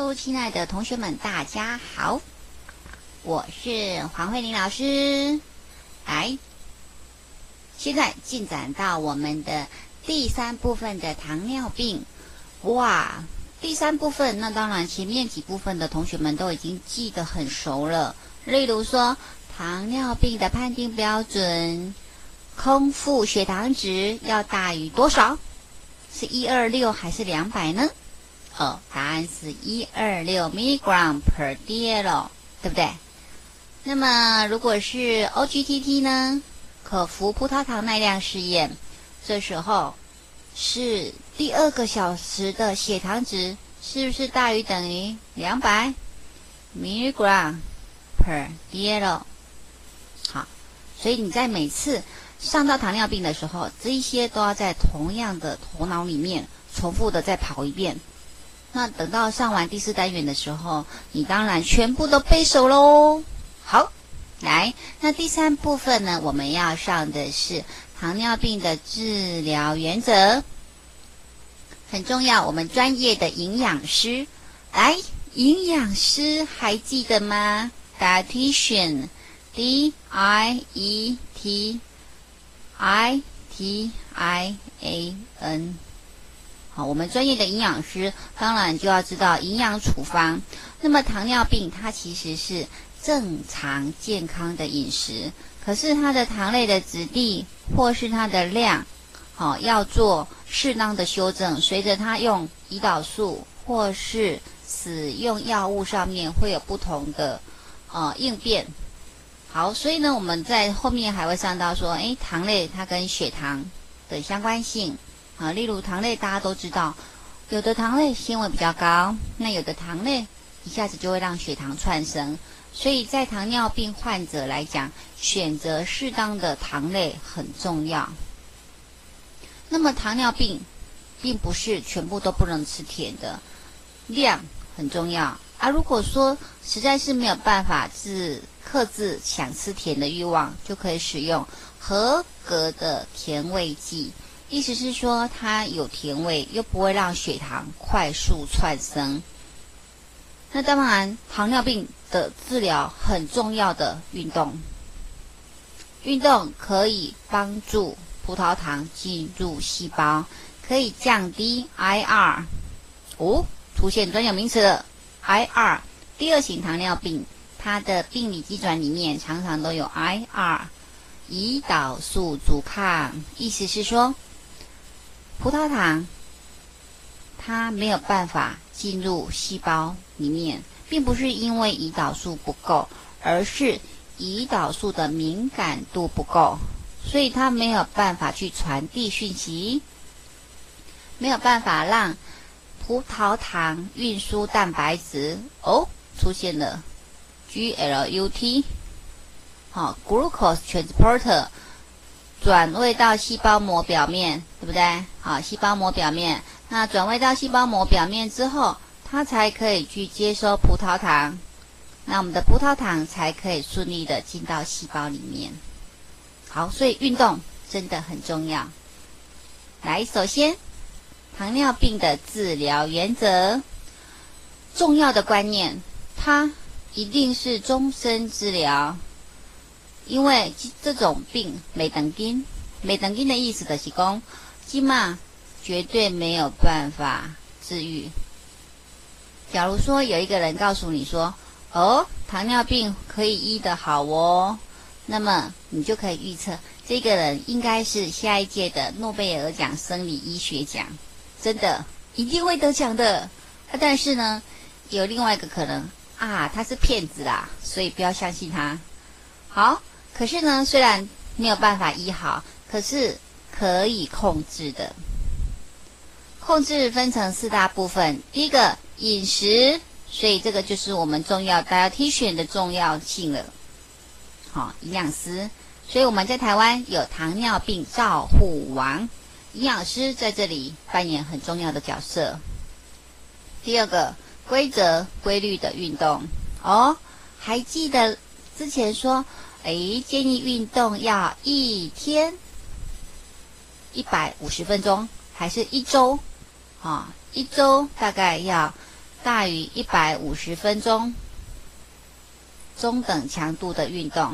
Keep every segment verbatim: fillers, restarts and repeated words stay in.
Hello， 亲爱的同学们，大家好，我是黄慧玲老师。来，现在进展到我们的第三部分的糖尿病。哇，第三部分，那当然前面几部分的同学们都已经记得很熟了。例如说，糖尿病的判定标准，空腹血糖值要大于多少？是一二六还是两百呢？哦，答案是一二六 milligram per dl， 对不对？那么如果是 O G T T 呢？可服葡萄糖耐量试验，这时候是第二个小时的血糖值是不是大于等于两百 milligram per dl？ 好，所以你在每次上到糖尿病的时候，这一些都要在同样的头脑里面重复的再跑一遍。那等到上完第四单元的时候，你当然全部都背熟喽。好，来，那第三部分呢，我们要上的是糖尿病的治疗原则，很重要。我们专业的营养师，来，营养师还记得吗 ？Dietitian， D I E T I T I A N。好，我们专业的营养师当然就要知道营养处方。那么糖尿病它其实是正常健康的饮食，可是它的糖类的质地或是它的量，好、哦、要做适当的修正。随着它用胰岛素或是使用药物上面会有不同的呃应变。好，所以呢，我们在后面还会上到说，诶，糖类它跟血糖的相关性。啊，例如糖类大家都知道，有的糖类纤维比较高，那有的糖类一下子就会让血糖窜升，所以在糖尿病患者来讲，选择适当的糖类很重要。那么糖尿病并不是全部都不能吃甜的，量很重要啊。如果说实在是没有办法自克制想吃甜的欲望，就可以使用合格的甜味剂。意思是说，它有甜味，又不会让血糖快速窜升。那当然，糖尿病的治疗很重要的运动，运动可以帮助葡萄糖进入细胞，可以降低 I R。哦，出现专有名词了 ，I R。第二型糖尿病，它的病理机转里面常常都有 I R， 胰岛素阻抗，意思是说，葡萄糖它没有办法进入细胞里面，并不是因为胰岛素不够，而是胰岛素的敏感度不够，所以它没有办法去传递讯息，没有办法让葡萄糖运输蛋白质哦，出现了 G L U T， 好、哦、，glucose transporter。转位到细胞膜表面，对不对？好，细胞膜表面，那转位到细胞膜表面之后，它才可以去接收葡萄糖，那我们的葡萄糖才可以顺利的进到细胞里面。好，所以运动真的很重要。来，首先，糖尿病的治疗原则，重要的观念，它一定是终身治疗。因为这种病没等根，没等根的意思就是说，起码绝对没有办法治愈。假如说有一个人告诉你说，哦，糖尿病可以医得好哦，那么你就可以预测，这个人应该是下一届的诺贝尔奖生理医学奖，真的一定会得奖的。啊、但是呢，有另外一个可能啊，他是骗子啦，所以不要相信他。好。可是呢，虽然没有办法医好，可是可以控制的。控制分成四大部分，第一个饮食，所以这个就是我们重要 dietitian 的重要性了。好，营养师，所以我们在台湾有糖尿病照护王，营养师在这里扮演很重要的角色。第二个规则规律的运动，哦，还记得之前说。诶，建议运动要一天一百五十分钟，还是一周？啊、哦，一周大概要大于一百五十分钟，中等强度的运动。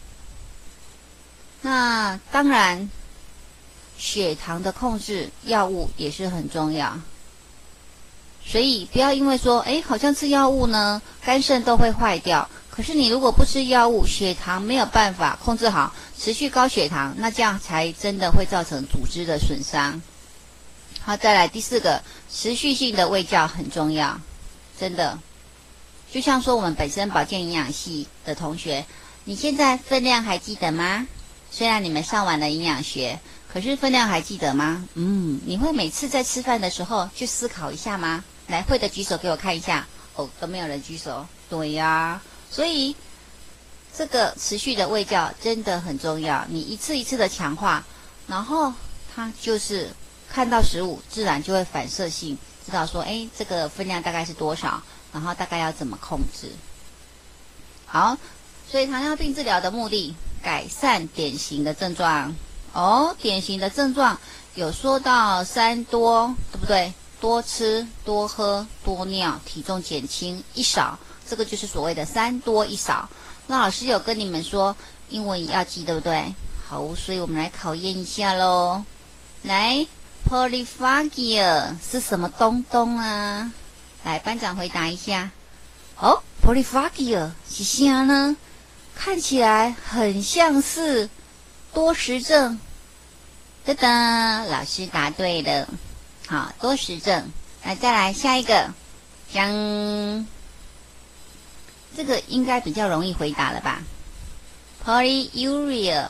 那当然，血糖的控制，药物也是很重要。所以不要因为说，哎，好像吃药物呢，肝肾都会坏掉。可是你如果不吃药物，血糖没有办法控制好，持续高血糖，那这样才真的会造成组织的损伤。好，再来第四个，持续性的卫教很重要，真的。就像说我们本身保健营养系的同学，你现在分量还记得吗？虽然你们上完了营养学，可是分量还记得吗？嗯，你会每次在吃饭的时候去思考一下吗？来，会的举手给我看一下。哦，都没有人举手。对呀、啊，所以这个持续的卫教真的很重要。你一次一次的强化，然后它就是看到食物，自然就会反射性知道说，哎，这个分量大概是多少，然后大概要怎么控制。好，所以糖尿病治疗的目的，改善典型的症状。哦，典型的症状有说到三多，对不对？多吃、多喝、多尿，体重减轻，一少，这个就是所谓的三多一少。那老师有跟你们说，英文也要记，对不对？好，所以我们来考验一下咯。来 ，polyphagia 是什么东东啊？来，班长回答一下。哦 ，polyphagia 是啥呢？看起来很像是多食症。噔噔，老师答对了。好，多食症。来，再来下一个，将这个应该比较容易回答了吧 ？Polyuria，uria，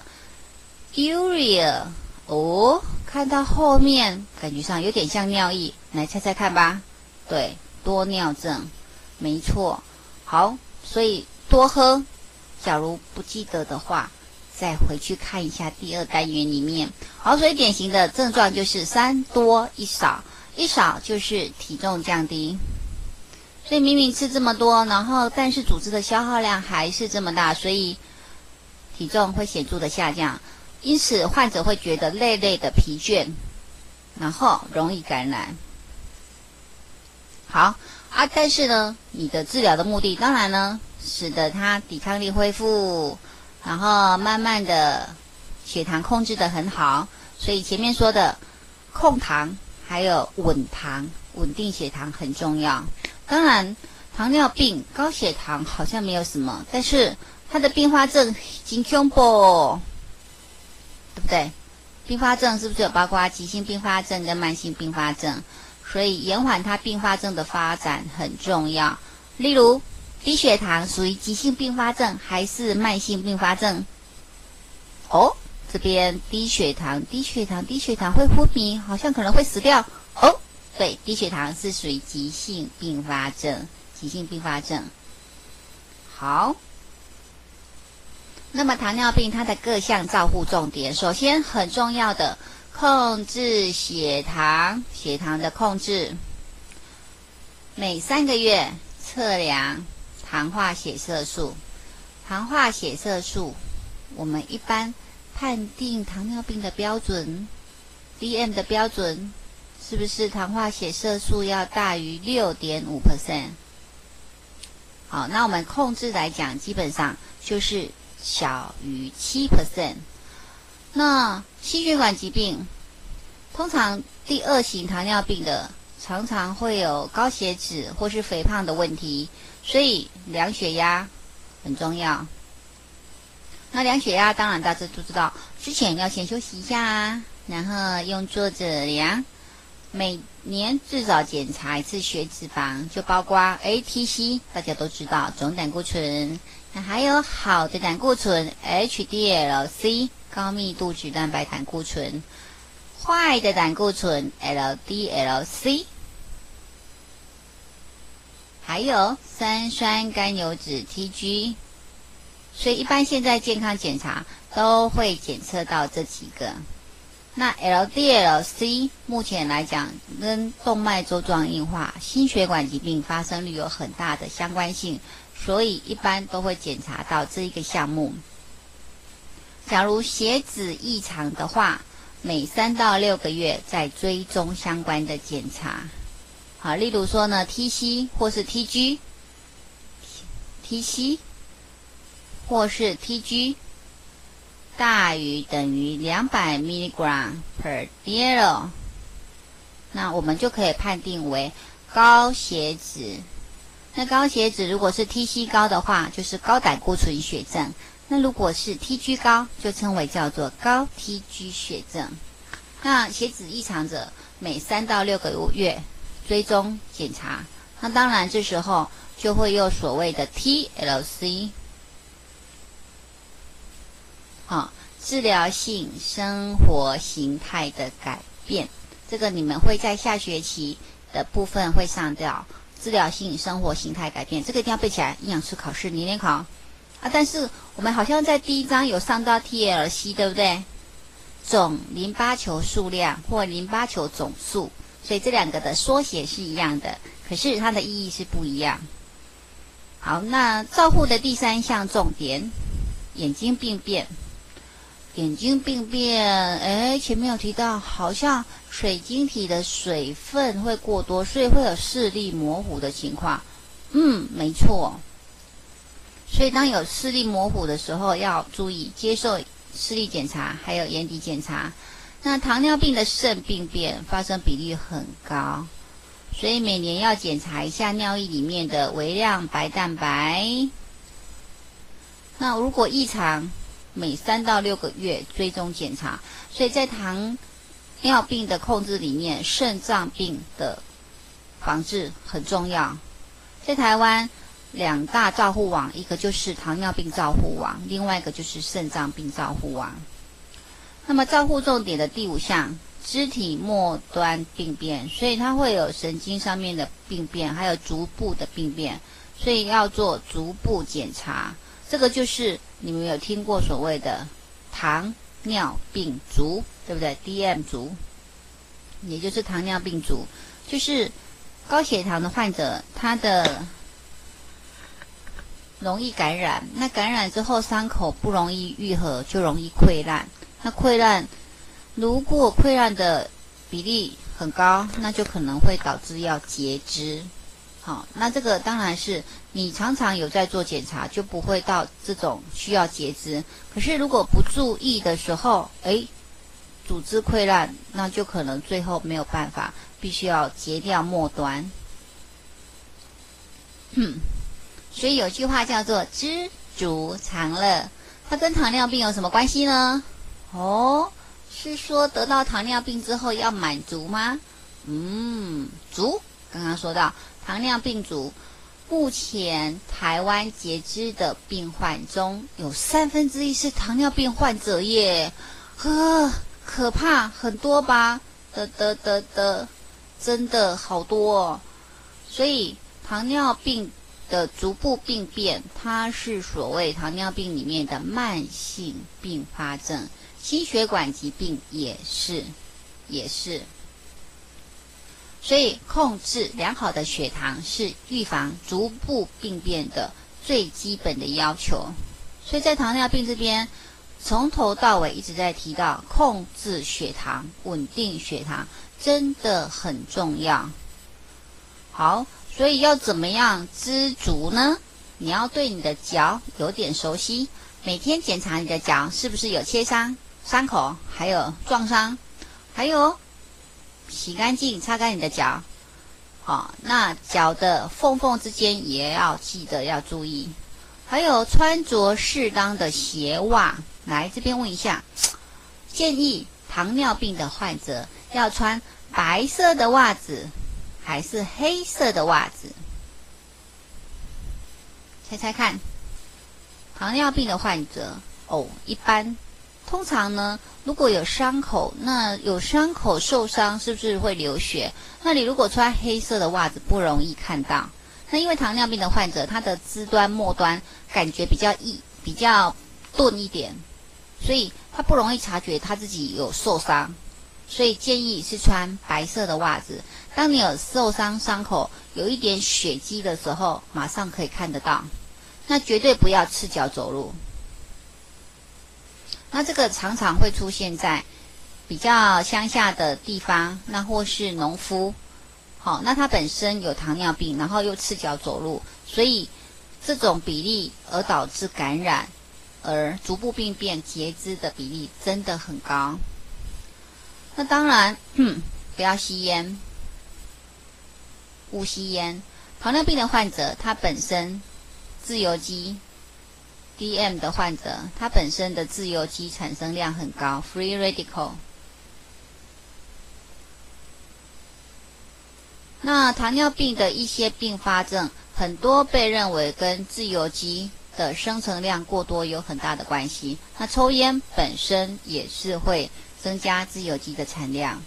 哦，看到后面感觉上有点像尿液，来猜猜看吧。对，多尿症，没错。好，所以多喝。假如不记得的话，再回去看一下第二单元里面。好，所以典型的症状就是三多一少，一少就是体重降低。所以明明吃这么多，然后但是组织的消耗量还是这么大，所以体重会显著的下降。因此患者会觉得累累的疲倦，然后容易感染。好啊，但是呢，你的治疗的目的当然呢，使得他抵抗力恢复，然后慢慢的血糖控制得很好。所以前面说的控糖还有稳糖，稳定血糖很重要。当然糖尿病高血糖好像没有什么，但是它的并发症很恐怖，对不对？并发症是不是有包括急性并发症跟慢性并发症？所以延缓它并发症的发展很重要。例如低血糖属于急性并发症还是慢性并发症？哦，这边低血糖，低血糖，低血糖会昏迷，好像可能会死掉。哦，对，低血糖是属于急性并发症，急性并发症。好，那么糖尿病它的各项照护重点，首先很重要的控制血糖，血糖的控制，每三个月测量糖化血色素。糖化血色素，我们一般判定糖尿病的标准 D M 的标准是不是糖化血色素要大于 百分之六点五？ 好，那我们控制来讲，基本上就是小于 百分之七。 那心血管疾病，通常第二型糖尿病的常常会有高血脂或是肥胖的问题，所以量血压很重要。那量血压当然大家都知道，之前要先休息一下啊，然后用坐着量。每年至少检查一次血脂肪，就包括 A T C， 大家都知道总胆固醇，那还有好的胆固醇 H D L C， 高密度脂蛋白胆固醇，坏的胆固醇 L D L C， 还有三酸甘油酯 T G。 所以一般现在健康检查都会检测到这几个。那 L D L C 目前来讲跟动脉粥状硬化、心血管疾病发生率有很大的相关性，所以一般都会检查到这一个项目。假如血脂异常的话，每三到六个月再追踪相关的检查。 好，例如说呢 ，T C 或是 T G，T C 或是 T G 大于等于两百 milligram per deciliter， 那我们就可以判定为高血脂。那高血脂如果是 T C 高的话，就是高胆固醇血症；那如果是 T G 高，就称为叫做高 T G 血症。那血脂异常者每三到六个月追踪检查，那当然这时候就会有所谓的 T L C， 好，治疗性生活形态的改变，这个你们会在下学期的部分会上到治疗性生活形态改变，这个一定要背起来，营养师考试年年考啊。但是我们好像在第一章有上到 T L C， 对不对？总淋巴球数量或淋巴球总数，所以这两个的缩写是一样的，可是它的意义是不一样。好，那照护的第三项重点，眼睛病变。眼睛病变，哎，前面有提到，好像水晶体的水分会过多，所以会有视力模糊的情况。嗯，没错。所以当有视力模糊的时候，要注意接受视力检查，还有眼底检查。那糖尿病的肾病变发生比例很高，所以每年要检查一下尿液里面的微量白蛋白。那如果异常，每三到六个月追踪检查。所以在糖尿病的控制里面，肾脏病的防治很重要。在台湾两大照护网，一个就是糖尿病照护网，另外一个就是肾脏病照护网。那么照护重点的第五项，肢体末端病变，所以它会有神经上面的病变，还有足部的病变，所以要做足部检查。这个就是你们有听过所谓的糖尿病足，对不对？ D M 足，也就是糖尿病足，就是高血糖的患者，他的容易感染，那感染之后伤口不容易愈合，就容易溃烂。那溃烂，如果溃烂的比例很高，那就可能会导致要截肢。好，那这个当然是你常常有在做检查，就不会到这种需要截肢。可是如果不注意的时候，哎，组织溃烂，那就可能最后没有办法，必须要截掉末端。嗯，所以有句话叫做知足常乐，它跟糖尿病有什么关系呢？哦，是说得到糖尿病之后要满足吗？嗯，足，刚刚说到糖尿病足，目前台湾截肢的病患中有三分之一是糖尿病患者耶，呵，可怕，很多吧？的的的的，真的好多哦。所以糖尿病的足部病变，它是所谓糖尿病里面的慢性并发症，心血管疾病也是，也是。所以控制良好的血糖是预防足部病变的最基本的要求。所以在糖尿病这边，从头到尾一直在提到控制血糖、稳定血糖，真的很重要。好，所以要怎么样知足呢？你要对你的脚有点熟悉，每天检查你的脚是不是有切伤、伤口，还有撞伤，还有洗干净、擦干你的脚。好，那脚的缝缝之间也要记得要注意。还有穿着适当的鞋袜。来这边问一下，建议糖尿病的患者要穿白色的袜子还是黑色的袜子？猜猜看。糖尿病的患者哦，一般通常呢，如果有伤口，那有伤口受伤是不是会流血？那你如果穿黑色的袜子不容易看到。那因为糖尿病的患者，他的肢端末端感觉比较硬，比较钝一点，所以他不容易察觉他自己有受伤，所以建议是穿白色的袜子。当你有受伤伤口有一点血迹的时候，马上可以看得到。那绝对不要赤脚走路。那这个常常会出现在比较乡下的地方，那或是农夫， 好，那他本身有糖尿病，然后又赤脚走路，所以这种比例而导致感染，而足部病变截肢的比例真的很高。那当然，嗯，不要吸烟，勿吸烟。糖尿病的患者，他本身自由基 D M 的患者，他本身的自由基产生量很高 ，free radical。那糖尿病的一些并发症，很多被认为跟自由基的生成量过多有很大的关系。那抽烟本身也是会增加自由基的产量。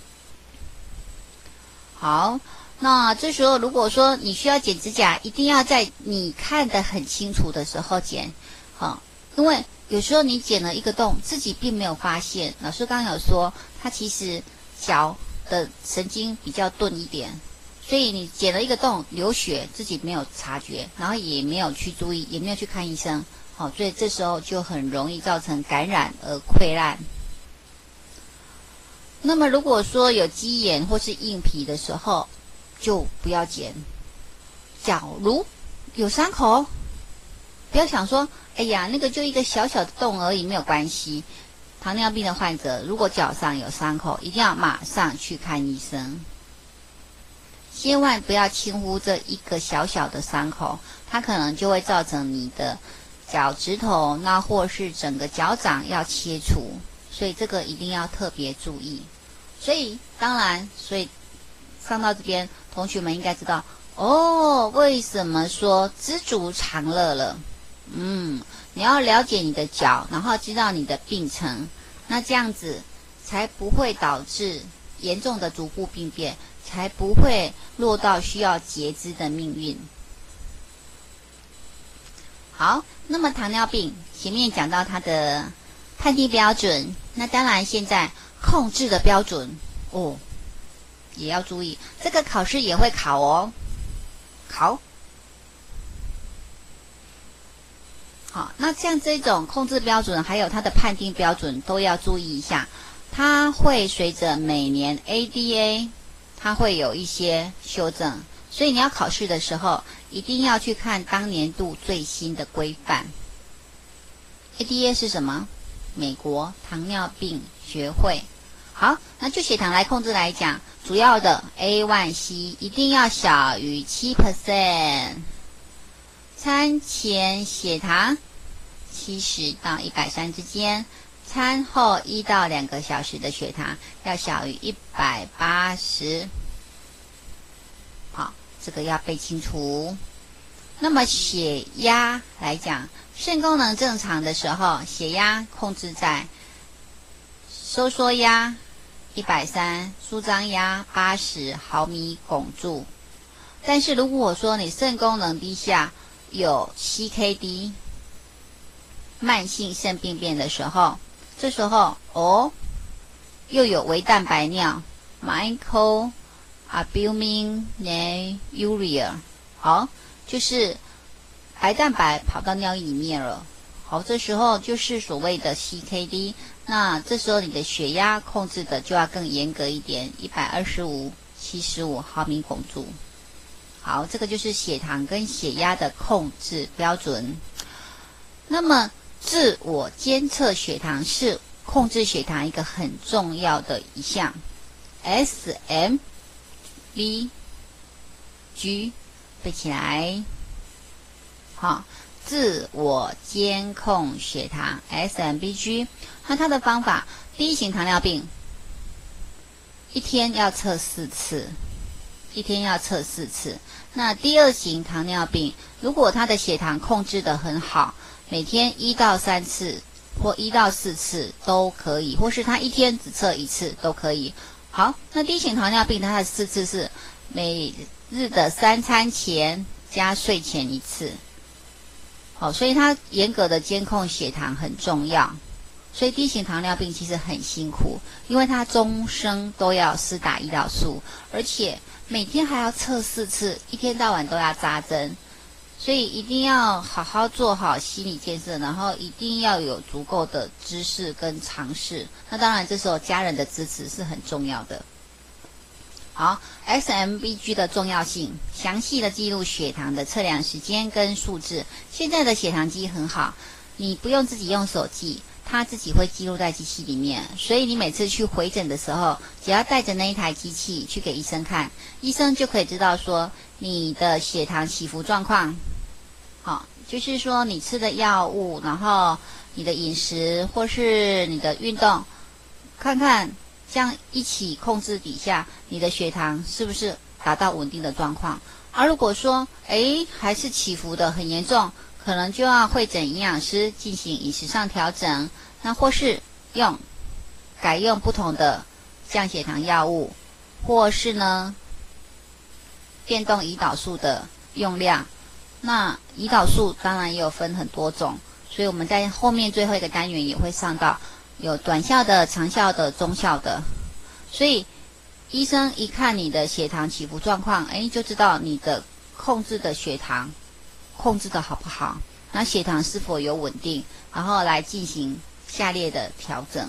好，那这时候如果说你需要剪指甲，一定要在你看得很清楚的时候剪，好，因为有时候你剪了一个洞，自己并没有发现。老师刚刚有说，它其实脚的神经比较钝一点，所以你剪了一个洞流血，自己没有察觉，然后也没有去注意，也没有去看医生，好，所以这时候就很容易造成感染而溃烂。那么如果说有鸡眼或是硬皮的时候，就不要剪。假如有伤口，不要想说，哎呀，那个就一个小小的洞而已，没有关系。糖尿病的患者，如果脚上有伤口，一定要马上去看医生。千万不要轻忽这一个小小的伤口，它可能就会造成你的脚趾头，那或是整个脚掌要切除，所以这个一定要特别注意。所以当然，所以上到这边，同学们应该知道哦，为什么说知足常乐了？嗯，你要了解你的脚，然后知道你的病程，那这样子才不会导致严重的足部病变，才不会落到需要截肢的命运。好，那么糖尿病前面讲到它的判定标准，那当然现在控制的标准哦，也要注意，这个考试也会考哦，考。好，那像这种控制标准，还有它的判定标准都要注意一下，它会随着每年 A D A， 它会有一些修正，所以你要考试的时候，一定要去看当年度最新的规范。A D A 是什么？美国糖尿病学会。好，那就血糖来控制来讲，主要的 A one C 一定要小于 百分之七， 餐前血糖七十到一百三之间，餐后一到两个小时的血糖要小于一百八十。好，这个要背清楚。那么血压来讲，肾功能正常的时候，血压控制在收缩压一百三十，舒张压八十毫米汞柱。但是如果说你肾功能低下，有 C K D 慢性肾病变的时候，这时候哦，又有微蛋白尿 microalbuminuria， 好，就是白蛋白跑到尿液里面了。好，这时候就是所谓的 C K D， 那这时候你的血压控制的就要更严格一点，一百二十五、七十五毫米汞柱。好，这个就是血糖跟血压的控制标准。那么自我监测血糖是控制血糖一个很重要的一项 ，S M B G 背起来。好，自我监控血糖 S M B G， 那它的方法，第一型糖尿病一天要测四次，一天要测四次。那第二型糖尿病，如果他的血糖控制得很好，每天一到三次或一到四次都可以，或是他一天只测一次都可以。好，那第一型糖尿病它的四次是每日的三餐前加睡前一次。好，所以它严格的监控血糖很重要。所以第一型糖尿病其实很辛苦，因为它终生都要施打胰岛素，而且每天还要测四次，一天到晚都要扎针，所以一定要好好做好心理建设，然后一定要有足够的知识跟常识。那当然，这时候家人的支持是很重要的。 好 ，S M B G 的重要性，详细的记录血糖的测量时间跟数字。现在的血糖机很好，你不用自己用手记，它自己会记录在机器里面。所以你每次去回诊的时候，只要带着那一台机器去给医生看，医生就可以知道说你的血糖起伏状况。好，就是说你吃的药物，然后你的饮食或是你的运动，看看这样一起控制底下，你的血糖是不是达到稳定的状况？而如果说，诶，还是起伏的很严重，可能就要会诊营养师进行饮食上调整，那或是用改用不同的降血糖药物，或是呢变动胰岛素的用量。那胰岛素当然也有分很多种，所以我们在后面最后一个单元也会上到有短效的、长效的、中效的。所以医生一看你的血糖起伏状况，哎，就知道你的控制的血糖控制的好不好，那血糖是否有稳定，然后来进行下列的调整。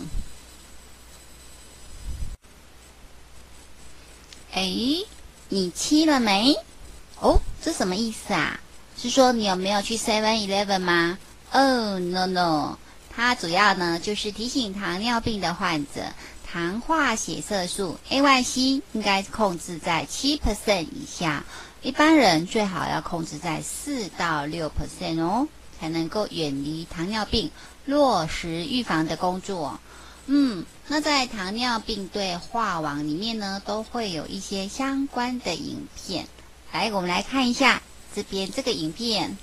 哎，你吃了没？哦，这什么意思啊？是说你有没有去 seven eleven 吗？哦 no no， 它主要呢就是提醒糖尿病的患者，糖化血色素 A one C 应该控制在 百分之七 以下，一般人最好要控制在四到六 percent 哦，才能够远离糖尿病，落实预防的工作。嗯，那在糖尿病对话网里面呢，都会有一些相关的影片。来，我们来看一下这边这个影片。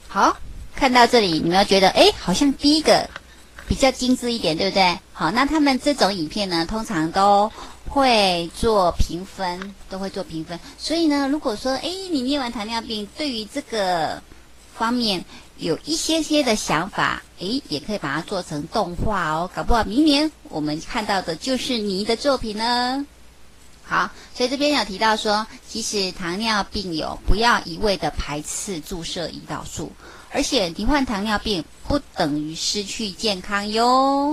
好，看到这里，你们有觉得，哎，好像第一个比较精致一点，对不对？好，那他们这种影片呢，通常都会做评分，都会做评分。所以呢，如果说，哎，你念完糖尿病，对于这个方面有一些些的想法，诶，也可以把它做成动画哦，搞不好明年我们看到的就是你的作品呢。好，所以这边有提到说，其实糖尿病友不要一味的排斥注射胰岛素，而且罹患糖尿病不等于失去健康哟。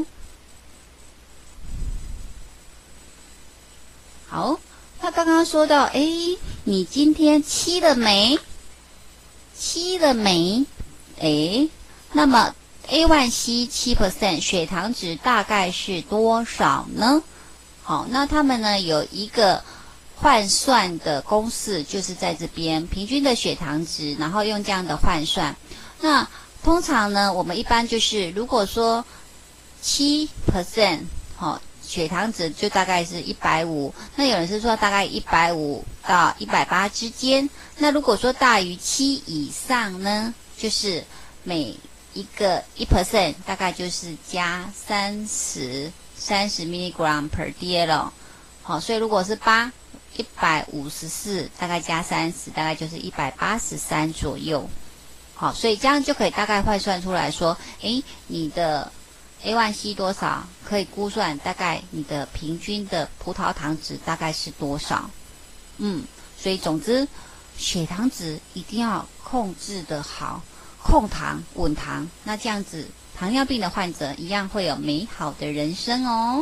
好，那刚刚说到，诶，你今天吃了没？吃了没？诶，那么 A one C 七 percent 血糖值大概是多少呢？好，那他们呢有一个换算的公式，就是在这边平均的血糖值，然后用这样的换算。那通常呢，我们一般就是如果说 七 percent 好，血糖值就大概是一百五，那有人是说大概一百五到一百八之间。那如果说大于七以上呢，就是每一个一 percent 大概就是加三十三十 milligram per dl。好，所以如果是八一百五十四，大概加三十，大概就是一百八十三左右。好，所以这样就可以大概换算出来说，诶，你的 A one C 多少，可以估算大概你的平均的葡萄糖值大概是多少。嗯，所以总之血糖值一定要控制得好，控糖稳糖，那这样子糖尿病的患者一样会有美好的人生哦。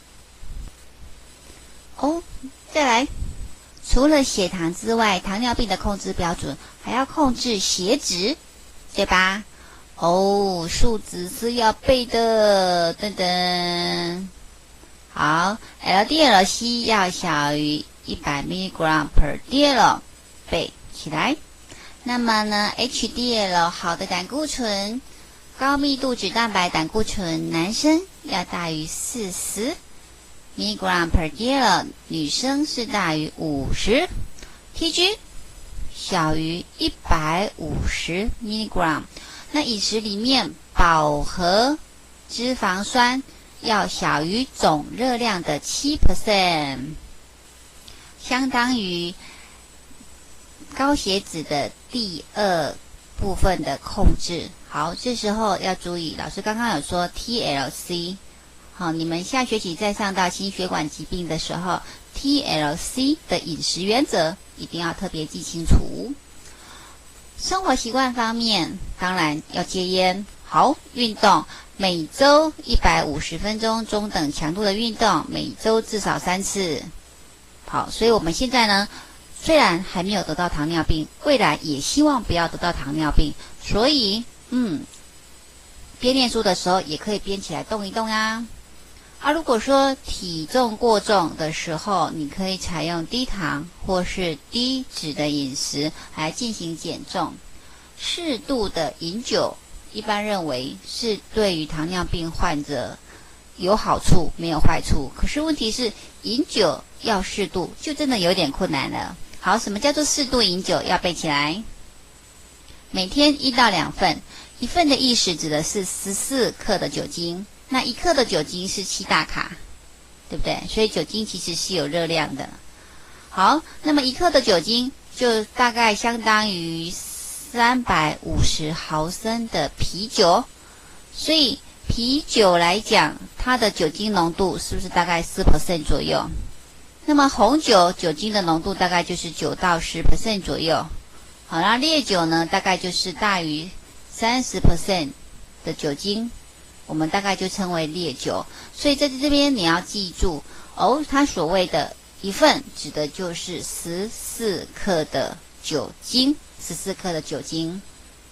哦，再来，除了血糖之外，糖尿病的控制标准还要控制血脂，对吧？哦，数值是要背的，噔噔。好 ，L D L C 要小于一百 milligram per dl， 背起来。那么呢 ，H D L 好的胆固醇，高密度脂蛋白胆固醇，男生要大于四十 milligram per dl， 女生是大于五十 ，T G 小于一百五十 milligram。那饮食里面饱和脂肪酸要小于总热量的 百分之七， 相当于高血脂的第二部分的控制。好，这时候要注意，老师刚刚有说 T L C， 好，你们下学期再上到心血管疾病的时候 ，T L C 的饮食原则一定要特别记清楚。生活习惯方面，当然要戒烟。好，运动，每周一百五十分钟中等强度的运动，每周至少三次。好，所以我们现在呢，虽然还没有得到糖尿病，未来也希望不要得到糖尿病，所以，嗯，边念书的时候也可以边起来动一动呀。啊，如果说体重过重的时候，你可以采用低糖或是低脂的饮食来进行减重。适度的饮酒，一般认为是对于糖尿病患者有好处，没有坏处。可是问题是，饮酒要适度，就真的有点困难了。好，什么叫做适度饮酒？要背起来。每天一到两份，一份的意思指的是十四克的酒精。那一克的酒精是七大卡，对不对？所以酒精其实是有热量的。好，那么一克的酒精就大概相当于三百五十毫升的啤酒。所以啤酒来讲，它的酒精浓度是不是大概 百分之四 左右？那么红酒酒精的浓度大概就是九到 百分之十 左右。好，那烈酒呢，大概就是大于 百分之三十 的酒精。我们大概就称为烈酒，所以在这边你要记住哦，它所谓的一份指的就是十四克的酒精，十四克的酒精。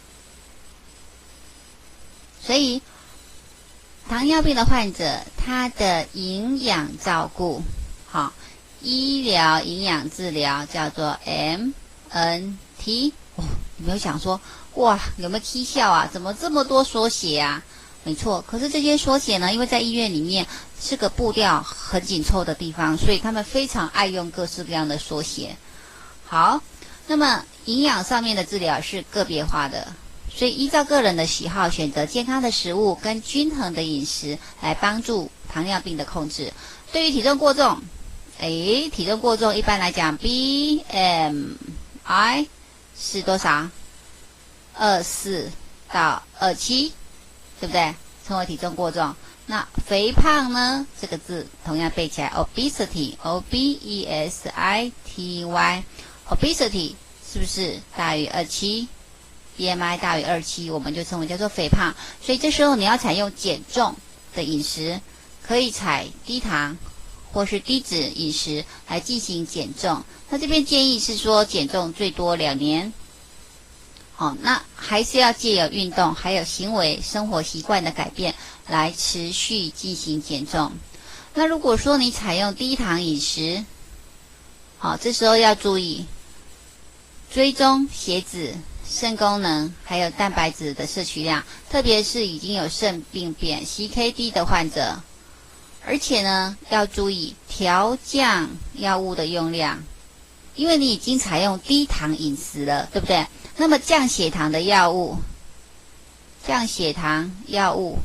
所以糖尿病的患者，他的营养照顾，好，医疗营养治疗叫做 M N T。哦，有没有想说，哇，有没有踢笑啊？怎么这么多缩写啊？没错，可是这些缩写呢，因为在医院里面是个步调很紧凑的地方，所以他们非常爱用各式各样的缩写。好，那么营养上面的治疗是个别化的， 所以依照个人的喜好，选择健康的食物跟均衡的饮食，来帮助糖尿病的控制。对于体重过重，诶，体重过重一般来讲 B M I 是多少？二十四到二十七，对不对？称为体重过重。那肥胖呢？这个字同样背起来 ，obesity， O B E S I T Y，obesity 是不是大于二十七 ？B M I 大于二十七，我们就称为叫做肥胖。所以这时候你要采用减重的饮食，可以采低糖或是低脂饮食来进行减重。那这边建议是说减重最多两年。好，那还是要借由运动，还有行为生活习惯的改变，来持续进行减重。那如果说你采用低糖饮食，好，这时候要注意追踪血脂、肾功能还有蛋白质的摄取量，特别是已经有肾病变 C K D 的患者，而且呢要注意调降药物的用量，因为你已经采用低糖饮食了，对不对？那么降血糖的药物，降血糖药物，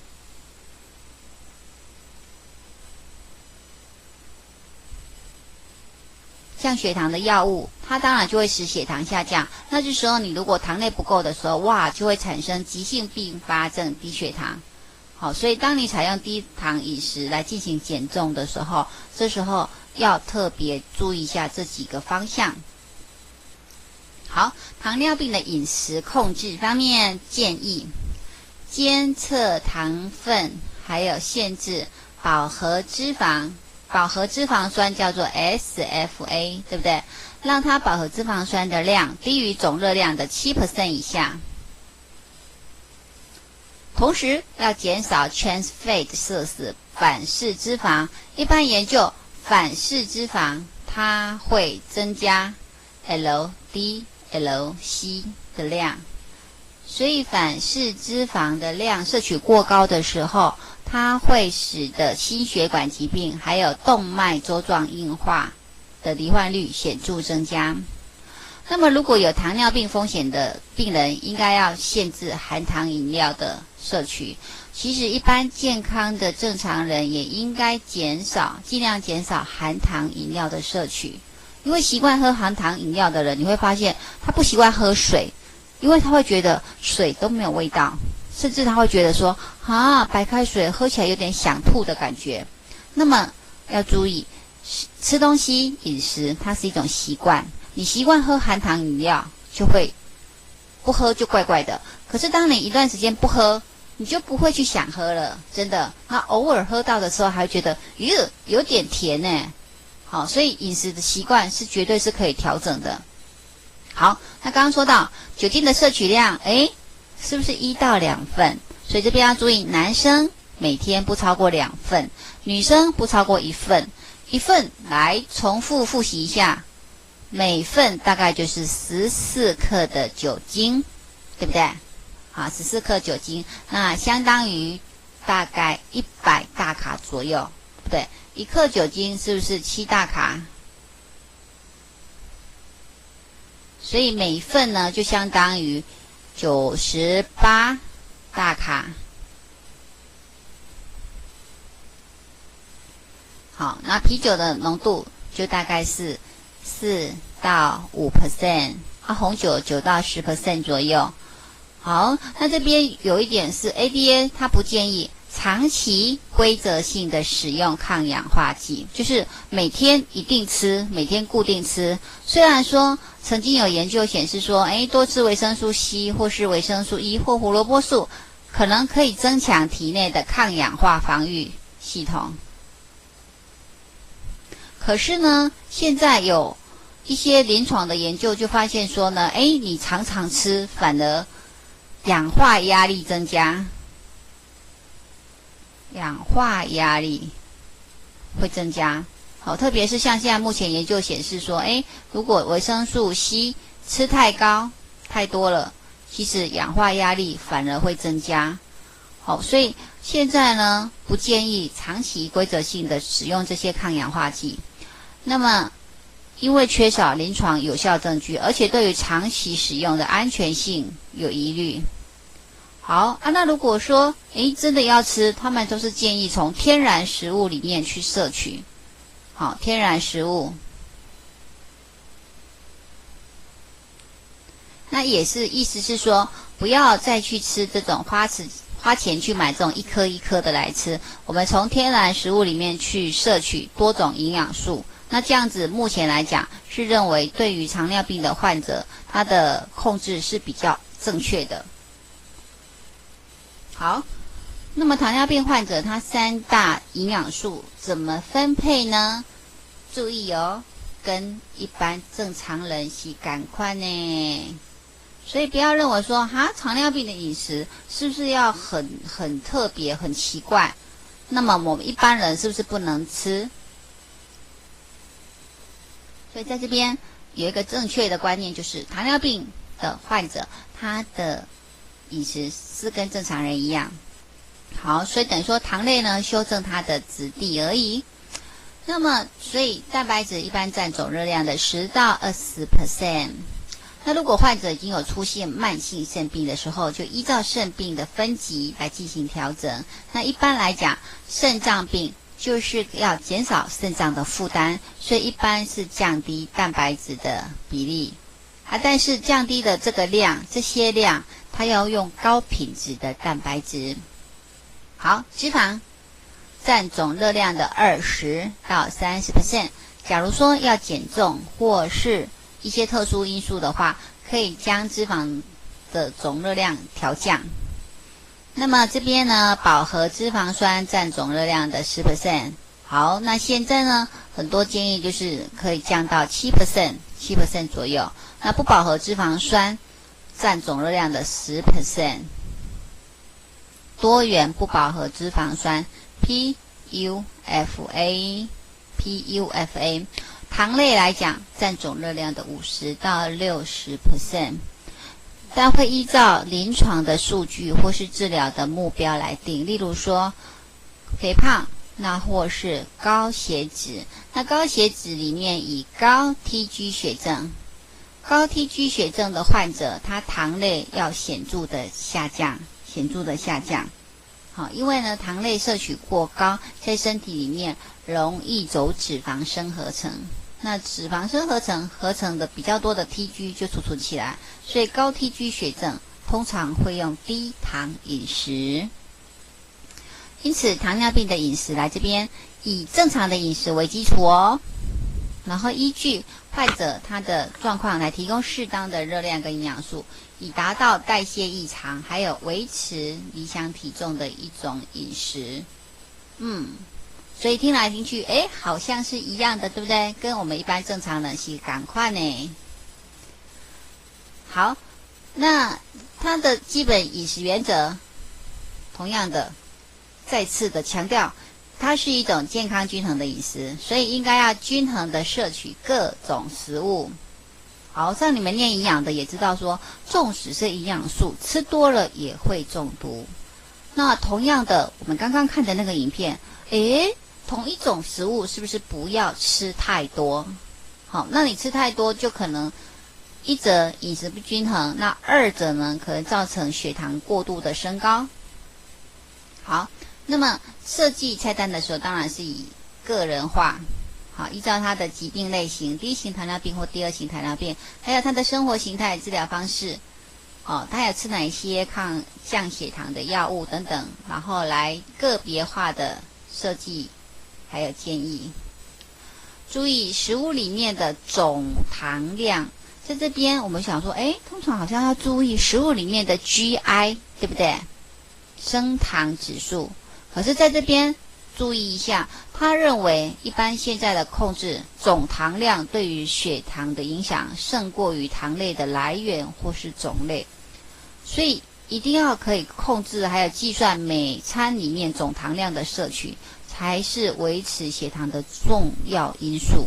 降血糖的药物，它当然就会使血糖下降。那这时候你如果糖类不够的时候，哇，就会产生急性并发症低血糖。好，所以当你采用低糖饮食来进行减重的时候，这时候要特别注意一下这几个方向。好，糖尿病的饮食控制方面建议，监测糖分，还有限制饱和脂肪，饱和脂肪酸叫做 S F A， 对不对？让它饱和脂肪酸的量低于总热量的 百分之七 以下。同时要减少 trans fat 摄食反式脂肪。一般研究反式脂肪它会增加 L D L C 的量，所以反式脂肪的量摄取过高的时候，它会使得心血管疾病还有动脉粥状硬化的罹患率显著增加。那么如果有糖尿病风险的病人，应该要限制含糖饮料的摄取。其实一般健康的正常人也应该减少，尽量减少含糖饮料的摄取。因为习惯喝含糖饮料的人，你会发现他不习惯喝水，因为他会觉得水都没有味道，甚至他会觉得说啊，白开水喝起来有点想吐的感觉。那么要注意，吃东西饮食它是一种习惯，你习惯喝含糖饮料，就会不喝就怪怪的。可是当你一段时间不喝，你就不会去想喝了，真的。那偶尔喝到的时候，还会觉得哟有点甜呢。好，所以饮食的习惯是绝对是可以调整的。好，那刚刚说到酒精的摄取量，诶，是不是一到两份？所以这边要注意，男生每天不超过两份，女生不超过一份。一份来重复复习一下，每份大概就是十四克的酒精，对不对？好，十四克酒精，那相当于大概一百大卡左右，对不对？一克酒精是不是七大卡？所以每份呢就相当于九十八大卡。好，那啤酒的浓度就大概是四到五 percent， 啊，红酒九到十 percent 左右。好，那这边有一点是 A D A 它不建议长期规则性的使用抗氧化剂，就是每天一定吃，每天固定吃。虽然说曾经有研究显示说，诶，多吃维生素 C 或是维生素 E 或胡萝卜素，可能可以增强体内的抗氧化防御系统。可是呢，现在有一些临床的研究就发现说呢，诶，你常常吃，反而氧化压力增加。氧化压力会增加，好，特别是像现在目前研究显示说，诶，如果维生素 C 吃太高太多了，其实氧化压力反而会增加。好，所以现在呢，不建议长期规则性的使用这些抗氧化剂。那么因为缺少临床有效证据，而且对于长期使用的安全性有疑虑。好啊，那如果说诶真的要吃，他们都是建议从天然食物里面去摄取。好，天然食物，那也是意思是说，不要再去吃这种花钱花钱去买这种一颗一颗的来吃，我们从天然食物里面去摄取多种营养素。那这样子目前来讲是认为对于糖尿病的患者，它的控制是比较正确的。好，那么糖尿病患者他三大营养素怎么分配呢？注意哦，跟一般正常人是赶快呢。所以不要认为说哈，糖尿病的饮食是不是要很很特别、很奇怪？那么我们一般人是不是不能吃？所以在这边有一个正确的观念，就是糖尿病的患者他的饮食是跟正常人一样。好，所以等于说糖类呢修正它的质地而已。那么所以蛋白质一般占总热量的十到二十 percent。那如果患者已经有出现慢性肾病的时候，就依照肾病的分级来进行调整。那一般来讲，肾脏病就是要减少肾脏的负担，所以一般是降低蛋白质的比例啊。但是降低的这个量，这些量，它要用高品质的蛋白质。好，脂肪占总热量的二十到三十 percent。假如说要减重或是一些特殊因素的话，可以将脂肪的总热量调降。那么这边呢，饱和脂肪酸占总热量的 百分之十。好，那现在呢，很多建议就是可以降到 百分之七， 百分之七 左右。那不饱和脂肪酸占总热量的 百分之十。多元不饱和脂肪酸 P U F A P U F A。糖类来讲，占总热量的五十到六十 percent， 但会依照临床的数据或是治疗的目标来定。例如说，肥胖，那或是高血脂。那高血脂里面以高 T G 血症，高 T G 血症的患者，他糖类要显著的下降，显著的下降。好，因为呢，糖类摄取过高，在身体里面容易走脂肪生合成。那脂肪生合成合成的比较多的 T G 就储存起来，所以高 T G 血症通常会用低糖饮食。因此，糖尿病的饮食来这边以正常的饮食为基础哦，然后依据患者他的状况来提供适当的热量跟营养素，以达到代谢异常还有维持理想体重的一种饮食。嗯。所以听来听去，诶，好像是一样的，对不对？跟我们一般正常人是赶快呢。好，那它的基本饮食原则，同样的，再次的强调，它是一种健康均衡的饮食，所以应该要均衡的摄取各种食物。好，像你们念营养的也知道说，纵使是营养素，吃多了也会中毒。那同样的，我们刚刚看的那个影片，诶。同一种食物是不是不要吃太多？好，那你吃太多就可能一则饮食不均衡，那二者呢可能造成血糖过度的升高。好，那么设计菜单的时候当然是以个人化，好，依照他的疾病类型，第一型糖尿病或第二型糖尿病，还有他的生活形态、治疗方式，哦，他有吃哪些抗降血糖的药物等等，然后来个别化的设计。还有建议，注意食物里面的总糖量，在这边我们想说，哎，通常好像要注意食物里面的 G I， 对不对？升糖指数。可是在这边注意一下，他认为一般现在的控制总糖量对于血糖的影响胜过于糖类的来源或是种类，所以一定要可以控制，还有计算每餐里面总糖量的摄取。才是维持血糖的重要因素。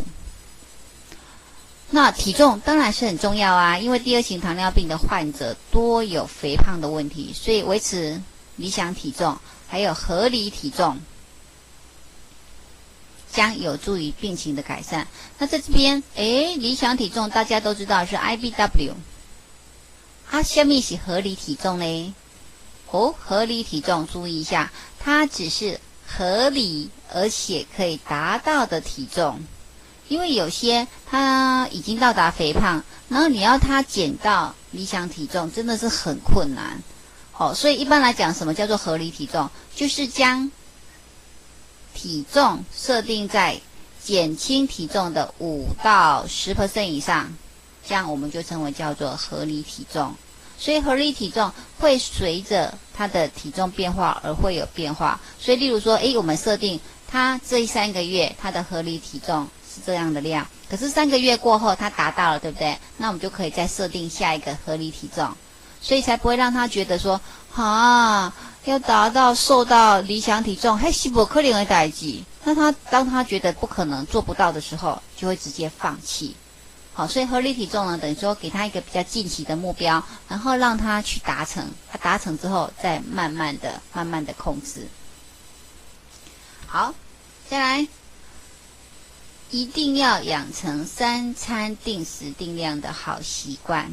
那体重当然是很重要啊，因为第二型糖尿病的患者多有肥胖的问题，所以维持理想体重还有合理体重将有助于病情的改善。那在这边，诶，理想体重大家都知道是 I B W， 啊，下面是合理体重呢？哦，合理体重，注意一下，它只是合理而且可以达到的体重。因为有些他已经到达肥胖，然后你要他减到理想体重，真的是很困难。好、哦，所以一般来讲，什么叫做合理体重？就是将体重设定在减轻体重的五到十 percent 以上，这样我们就称为叫做合理体重。所以合理体重会随着他的体重变化而会有变化。所以例如说，诶，我们设定他这三个月他的合理体重是这样的量，可是三个月过后他达到了，对不对？那我们就可以再设定下一个合理体重，所以才不会让他觉得说，啊，要达到瘦到理想体重，还是不可能的代志。那他当他觉得不可能做不到的时候，就会直接放弃。好，所以合理体重呢，等于说给他一个比较近期的目标，然后让他去达成，他达成之后再慢慢的、慢慢的控制。好，再来，一定要养成三餐定时定量的好习惯。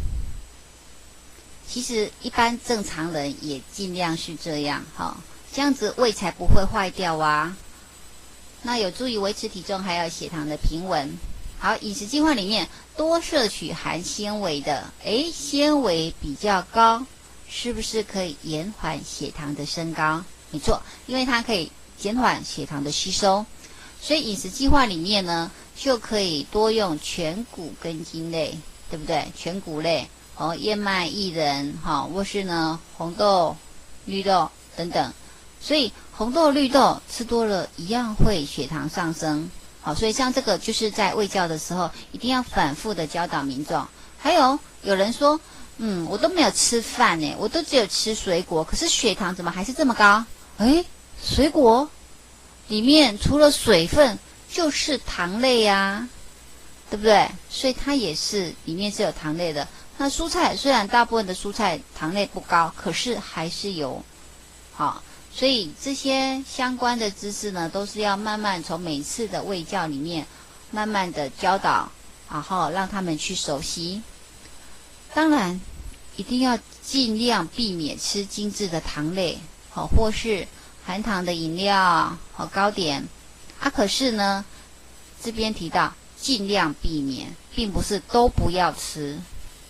其实一般正常人也尽量是这样，哈，这样子胃才不会坏掉啊。那有助于维持体重，还有血糖的平稳。好，饮食计划里面多摄取含纤维的，诶，纤维比较高，是不是可以延缓血糖的升高？没错，因为它可以减缓血糖的吸收，所以饮食计划里面呢，就可以多用全谷根茎类，对不对？全谷类，哦，燕麦、薏仁，哈、哦，或是呢红豆、绿豆等等。所以红豆、绿豆吃多了，一样会血糖上升。好，所以像这个就是在卫教的时候，一定要反复的教导民众。还有有人说，嗯，我都没有吃饭呢，我都只有吃水果，可是血糖怎么还是这么高？诶，水果里面除了水分就是糖类呀，对不对？所以它也是里面是有糖类的。那蔬菜虽然大部分的蔬菜糖类不高，可是还是有。好，所以这些相关的知识呢，都是要慢慢从每次的卫教里面慢慢的教导，然后让他们去熟悉。当然一定要尽量避免吃精致的糖类，好，或是含糖的饮料，好，糕点啊。可是呢，这边提到尽量避免，并不是都不要吃。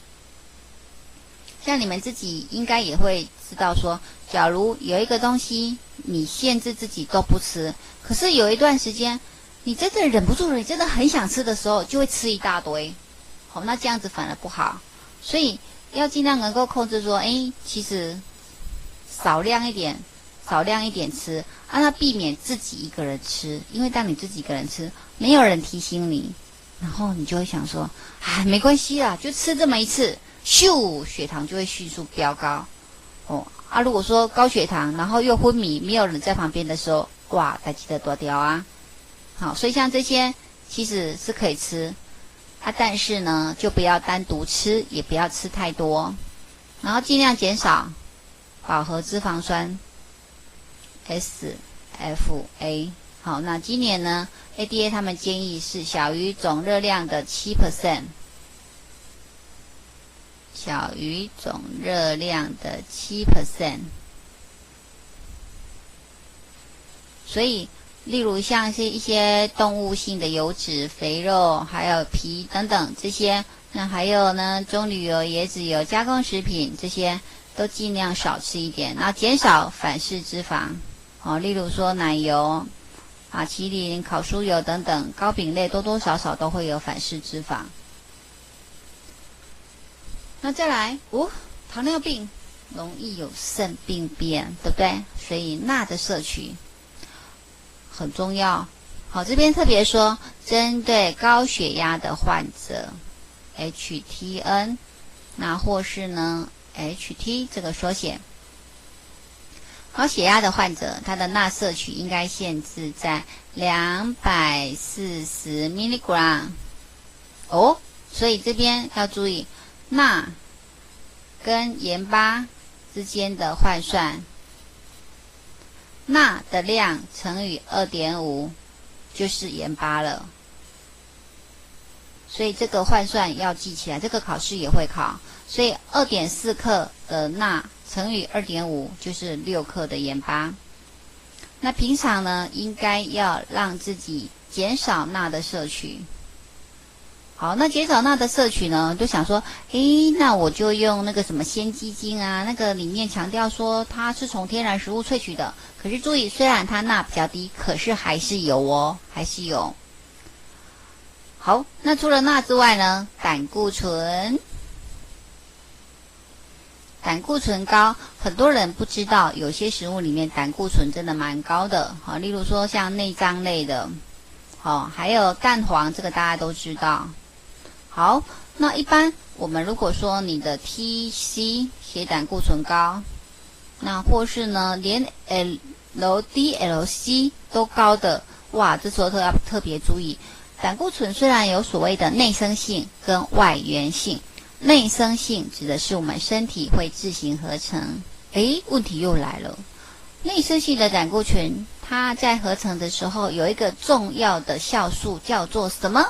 像你们自己应该也会知道说，假如有一个东西你限制自己都不吃，可是有一段时间你真的忍不住了，你真的很想吃的时候，就会吃一大堆。好，那这样子反而不好，所以要尽量能够控制说，诶，其实少量一点，少量一点吃，啊，那避免自己一个人吃，因为当你自己一个人吃，没有人提醒你，然后你就会想说，啊，没关系啦，就吃这么一次，咻，血糖就会迅速飙高。哦，啊，如果说高血糖，然后又昏迷，没有人在旁边的时候，哇，大记得多掉啊。好，所以像这些其实是可以吃，啊，但是呢，就不要单独吃，也不要吃太多，然后尽量减少饱和脂肪酸 S F A。好，那今年呢 A D A 他们建议是小于总热量的 百分之七， 小于总热量的 百分之七。 所以例如像是一些动物性的油脂、肥肉还有皮等等这些，那还有呢棕榈油、椰子油、加工食品，这些都尽量少吃一点，然后减少反式脂肪。哦，例如说奶油啊、麒麟、烤酥油等等糕饼类，多多少少都会有反式脂肪。那再来，哦，糖尿病容易有肾病变，对不对？所以钠的摄取很重要。好，这边特别说，针对高血压的患者 H T N， 那或是呢 H T 这个缩写。高血压的患者，他的钠摄取应该限制在两百四十 milligram。哦，所以这边要注意钠跟盐巴之间的换算，钠的量乘以 二点五， 就是盐巴了。所以这个换算要记起来，这个考试也会考。所以 二点四 克的钠乘以 二点五 就是六克的盐巴。那平常呢，应该要让自己减少钠的摄取。好，那减少钠的摄取呢，就想说，诶，那我就用那个什么鲜鸡精啊，那个里面强调说它是从天然食物萃取的。可是注意，虽然它钠比较低，可是还是有哦，还是有。好，那除了钠之外呢，胆固醇。胆固醇高，很多人不知道，有些食物里面胆固醇真的蛮高的。好，例如说像内脏类的，好，还有蛋黄，这个大家都知道。好，那一般我们如果说你的 T C 血胆固醇高，那或是呢连 L D L C 都高的，哇，这时候都要特别注意。胆固醇虽然有所谓的内生性跟外源性，内生性指的是我们身体会自行合成。诶，问题又来了，内生性的胆固醇它在合成的时候有一个重要的酵素叫做什么？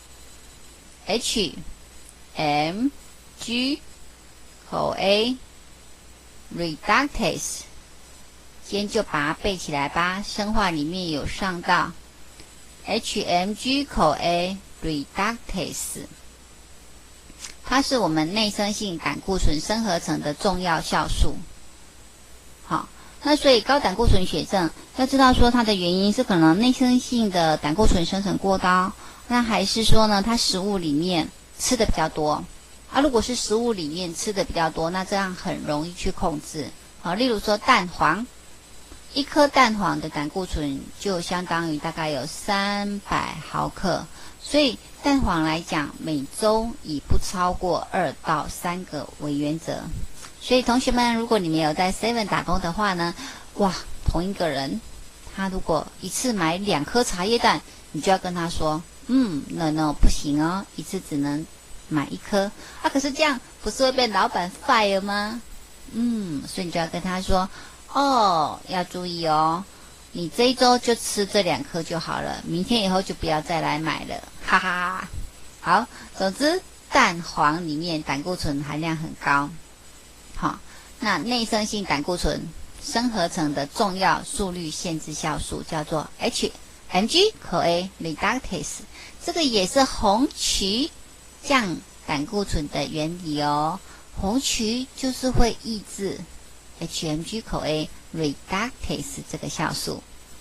H M G C A reductase， 今天就把它背起来吧，生化里面有上到 H M G C A reductase， 它是我们内生性胆固醇生合成的重要酵素。好，那所以高胆固醇血症要知道说它的原因是可能内生性的胆固醇生成过高，那还是说呢它食物里面吃的比较多啊？如果是食物里面吃的比较多，那这样很容易去控制。好，例如说蛋黄，一颗蛋黄的胆固醇就相当于大概有三百毫克，所以蛋黄来讲，每周以不超过二到三个为原则。所以同学们，如果你们有在 seven 打工的话呢，哇，同一个人他如果一次买两颗茶叶蛋，你就要跟他说，嗯 no no 不行哦，一次只能买一颗啊。可是这样不是会被老板 fire 吗？嗯，所以你就要跟他说，哦，要注意哦，你这一周就吃这两颗就好了，明天以后就不要再来买了，哈哈。好，总之蛋黄里面胆固醇含量很高。好，那内生性胆固醇生合成的重要速率限制酵素叫做 H M G C A reductase， 这个也是红曲降胆固醇的原理哦。红曲就是会抑制 H M G C A reductase 这个酵素。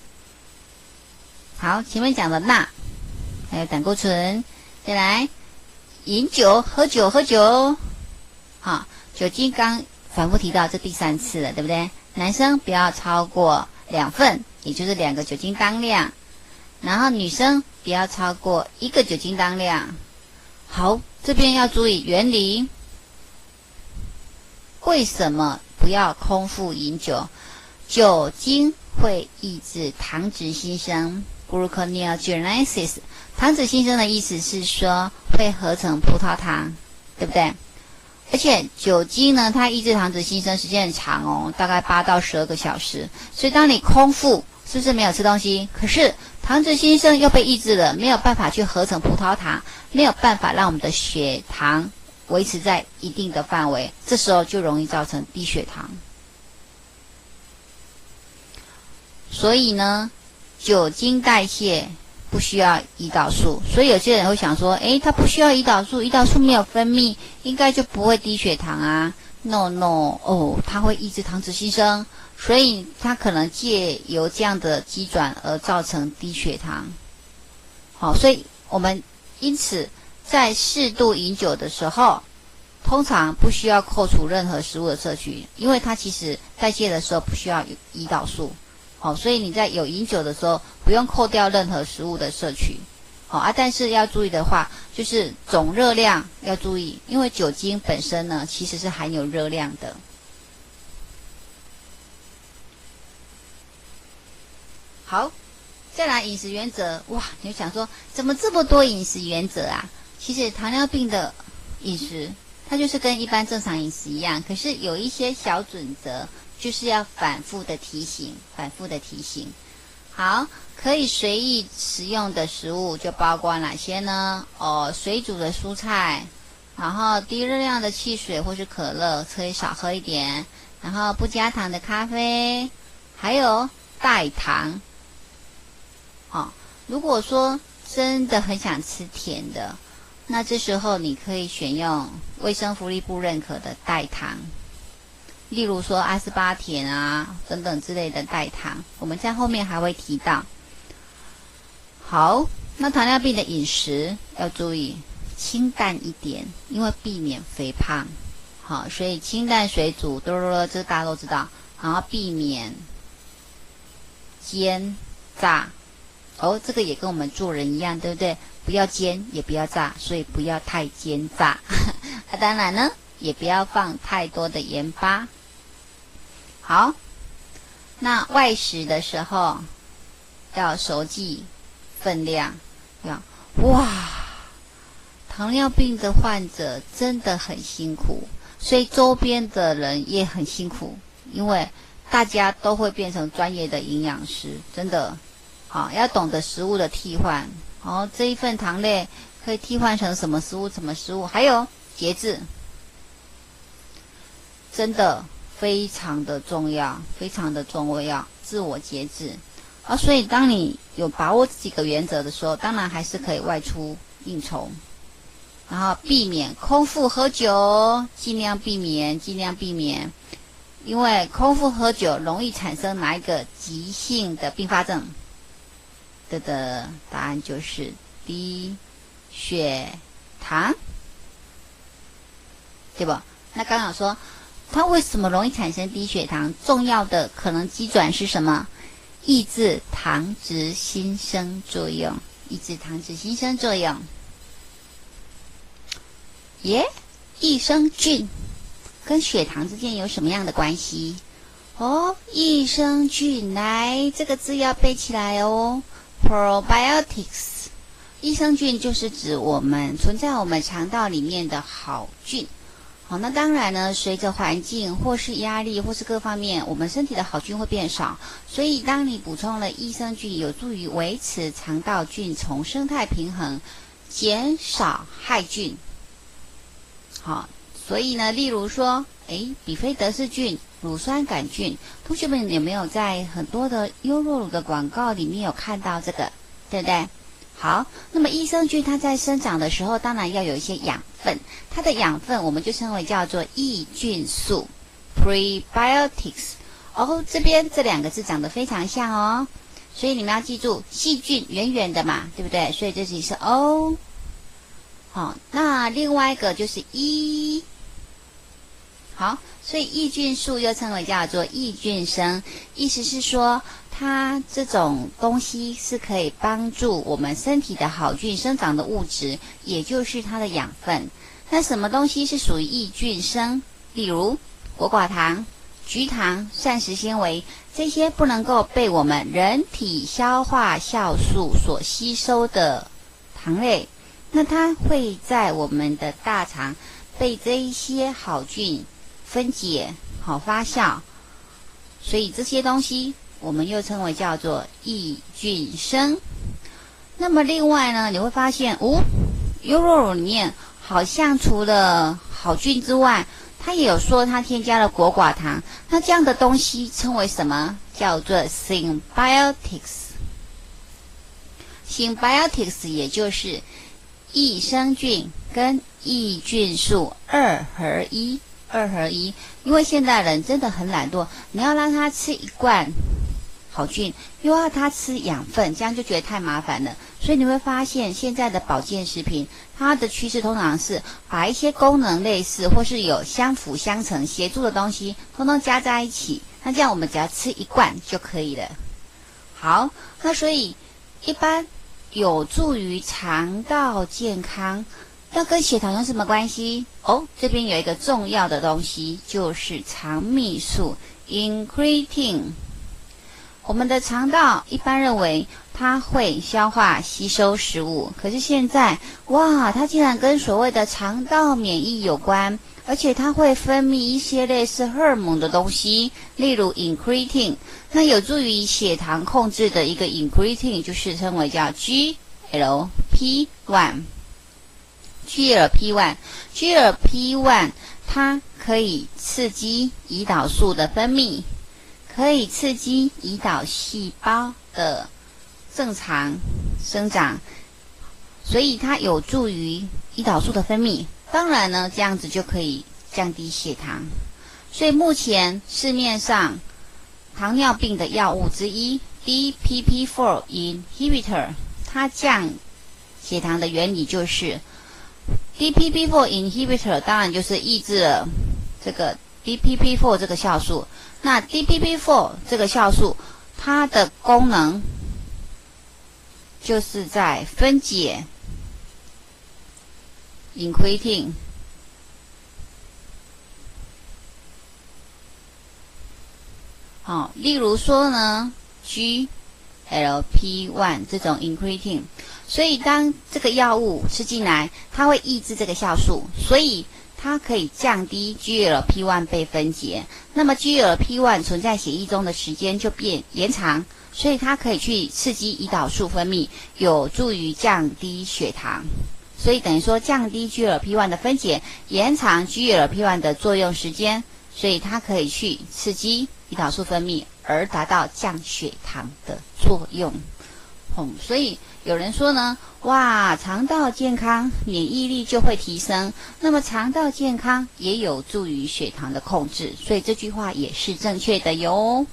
好，前面讲的钠，还有胆固醇，再来饮酒，喝酒，喝酒。好，酒精刚反复提到，这第三次了，对不对？男生不要超过两份，也就是两个酒精当量。然后女生不要超过一个酒精当量。好，这边要注意原理。为什么不要空腹饮酒？酒精会抑制糖脂新生 （gluconeogenesis）。糖脂新生的意思是说会合成葡萄糖，对不对？而且酒精呢，它抑制糖脂新生时间很长哦，大概八到十二个小时。所以当你空腹，是不是没有吃东西？可是糖脂新生又被抑制了，没有办法去合成葡萄糖，没有办法让我们的血糖维持在一定的范围，这时候就容易造成低血糖。所以呢，酒精代谢不需要胰岛素，所以有些人会想说，诶，它不需要胰岛素，胰岛素没有分泌，应该就不会低血糖啊。No no， 哦，它会抑制糖脂新生，所以它可能借由这样的机转而造成低血糖。好，所以我们因此在适度饮酒的时候，通常不需要扣除任何食物的摄取，因为它其实代谢的时候不需要胰岛素。好，所以你在有饮酒的时候，不用扣掉任何食物的摄取。好啊，但是要注意的话，就是总热量要注意，因为酒精本身呢，其实是含有热量的。好，再来饮食原则，哇，你就想说，怎么这么多饮食原则啊？其实糖尿病的饮食，它就是跟一般正常饮食一样，可是有一些小准则，就是要反复的提醒，反复的提醒。 好，可以随意食用的食物就包括哪些呢？哦，水煮的蔬菜，然后低热量的汽水或是可乐，可以少喝一点，然后不加糖的咖啡，还有代糖。哦，如果说真的很想吃甜的，那这时候你可以选用卫生福利部认可的代糖，例如说阿斯巴甜啊等等之类的代糖，我们在后面还会提到。好，那糖尿病的饮食要注意清淡一点，因为避免肥胖。好，所以清淡水煮，嘟嘟嘟，这个大家都知道。然后避免煎炸。哦，这个也跟我们做人一样，对不对？不要煎，也不要炸，所以不要太煎炸。啊，当然呢，也不要放太多的盐巴。好，那外食的时候要熟记分量。要哇，糖尿病的患者真的很辛苦，所以周边的人也很辛苦，因为大家都会变成专业的营养师，真的。好，要懂得食物的替换。哦，这一份糖类可以替换成什么食物？什么食物？还有节制，真的非常的重要，非常的重要，自我节制。啊，所以当你有把握这几个原则的时候，当然还是可以外出应酬，然后避免空腹喝酒，尽量避免，尽量避免，因为空腹喝酒容易产生哪一个急性的并发症？的的答案就是低血糖，对吧？那刚刚说它为什么容易产生低血糖？重要的可能机转是什么？抑制糖质新生作用，抑制糖质新生作用。耶，益生菌跟血糖之间有什么样的关系？哦，益生菌，来，这个字要背起来哦。Probiotics， 益生菌就是指我们存在我们肠道里面的好菌。好，那当然呢，随着环境或是压力或是各方面，我们身体的好菌会变少，所以当你补充了益生菌，有助于维持肠道菌丛生态平衡，减少害菌。好，所以呢，例如说，诶，比菲德氏菌、乳酸杆菌，同学们有没有在很多的优酪乳的广告里面有看到这个，对不对？好，那么益生菌它在生长的时候，当然要有一些养分，它的养分我们就称为叫做益菌素 （prebiotics）。哦，这边这两个字长得非常像哦，所以你们要记住，细菌圆圆的嘛，对不对？所以这里是 O。好，那另外一个就是 E。好，所以益菌素又称为叫做益菌生，意思是说它这种东西是可以帮助我们身体的好菌生长的物质，也就是它的养分。那什么东西是属于益菌生？例如果寡糖、菊糖、膳食纤维，这些不能够被我们人体消化酵素所吸收的糖类，那它会在我们的大肠被这一些好菌分解、好发酵，所以这些东西我们又称为叫做益菌生。那么另外呢，你会发现，哦，优酪乳里面好像除了好菌之外，它也有说它添加了果寡糖。那这样的东西称为什么？叫做 symbiotics。symbiotics 也就是益生菌跟益菌素二合一。二合一，因为现代人真的很懒惰，你要让他吃一罐好菌，又要他吃养分，这样就觉得太麻烦了。所以你会发现，现在的保健食品，它的趋势通常是把一些功能类似或是有相辅相成、协助的东西，通通加在一起。那这样我们只要吃一罐就可以了。好，那所以一般有助于肠道健康。要跟血糖有什么关系？哦，这边有一个重要的东西，就是肠泌素 incretin。我们的肠道一般认为它会消化吸收食物，可是现在哇，它竟然跟所谓的肠道免疫有关， 而且它会分泌一些类似荷尔蒙的东西，例如 incretin。那有助于血糖控制的一个 incretin 就是称为叫 G L P 一。G L P 一 G L P 一 它可以刺激胰岛素的分泌，可以刺激胰岛细胞的正常生长，所以它有助于胰岛素的分泌。当然呢，这样子就可以降低血糖。所以目前市面上糖尿病的药物之一 D P P 四 inhibitor， 它降血糖的原理就是 D P P 四 inhibitor 当然就是抑制了这个 D P P 四 这个酵素。那 D P P 四 这个酵素它的功能就是在分解 incretin。 好，例如说呢 G L P 一 这种 incretin， 所以当这个药物吃进来，它会抑制这个酵素，所以它可以降低 G L P 一 被分解。那么 G L P 一 存在血液中的时间就变延长，所以它可以去刺激胰岛素分泌，有助于降低血糖。所以等于说降低 G L P 一 的分解，延长 G L P 一 的作用时间，所以它可以去刺激胰岛素分泌，而达到降血糖的作用。嗯，所以有人说呢，哇，肠道健康，免疫力就会提升。那么肠道健康也有助于血糖的控制，所以这句话也是正确的哟。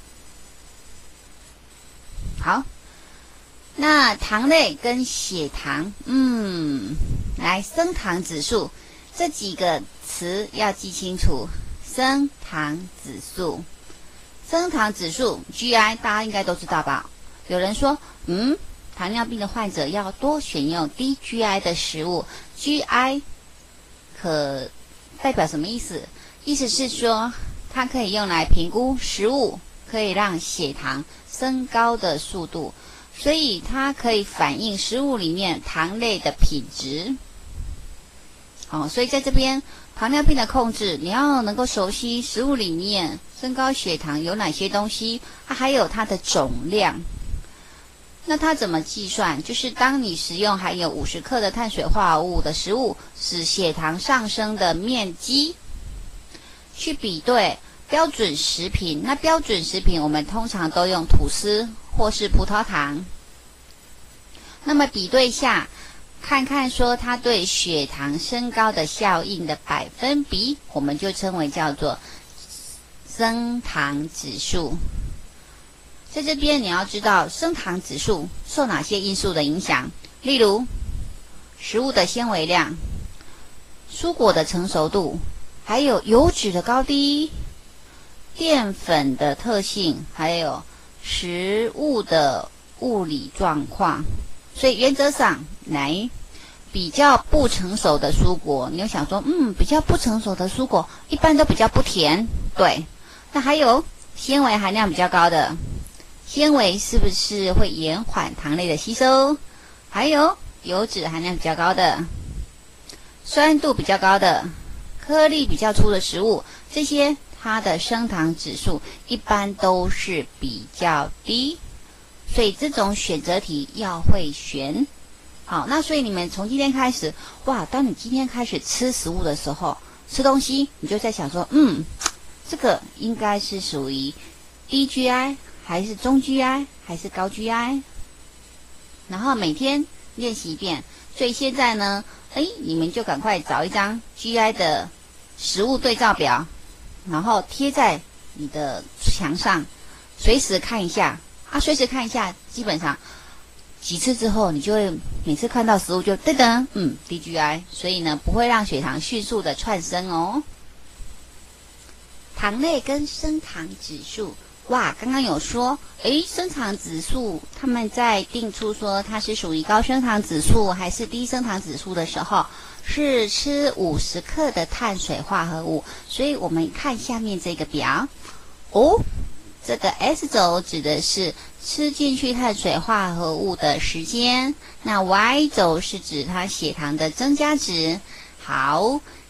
好，那糖类跟血糖，嗯，来升糖指数这几个词要记清楚。升糖指数，升糖指数 G I 大家应该都知道吧？有人说，嗯，糖尿病的患者要多选用低 G I 的食物。G I 可代表什么意思？意思是说，它可以用来评估食物可以让血糖升高的速度，所以它可以反映食物里面糖类的品质。哦，所以在这边糖尿病的控制，你要能够熟悉食物里面升高血糖有哪些东西，啊、还有它的总量。那它怎么计算？就是当你食用含有五十克的碳水化合物的食物，使血糖上升的面积，去比对标准食品。那标准食品我们通常都用吐司或是葡萄糖。那么比对下，看看说它对血糖升高的效应的百分比，我们就称为叫做升糖指数。在这边你要知道升糖指数受哪些因素的影响，例如食物的纤维量、蔬果的成熟度，还有油脂的高低、淀粉的特性，还有食物的物理状况。所以原则上来，比较不成熟的蔬果，你又想说，嗯，比较不成熟的蔬果一般都比较不甜，对。那还有纤维含量比较高的，纤维是不是会延缓糖类的吸收？还有油脂含量比较高的，酸度比较高的，颗粒比较粗的食物，这些它的升糖指数一般都是比较低。所以这种选择题要会选。好，那所以你们从今天开始，哇，当你今天开始吃食物的时候，吃东西你就在想说，嗯，这个应该是属于低 G I 还是中 G I 还是高 G I， 然后每天练习一遍。所以现在呢，哎，你们就赶快找一张 G I 的食物对照表，然后贴在你的墙上，随时看一下啊，随时看一下，基本上几次之后，你就会每次看到食物就噔噔，嗯，低 G I， 所以呢，不会让血糖迅速的窜升哦。糖类跟升糖指数，哇，刚刚有说，诶，升糖指数，他们在定出说它是属于高升糖指数还是低升糖指数的时候，是吃五十克的碳水化合物。所以我们看下面这个表，哦。这个 S 轴指的是吃进去碳水化合物的时间，那 Y 轴是指它血糖的增加值。好，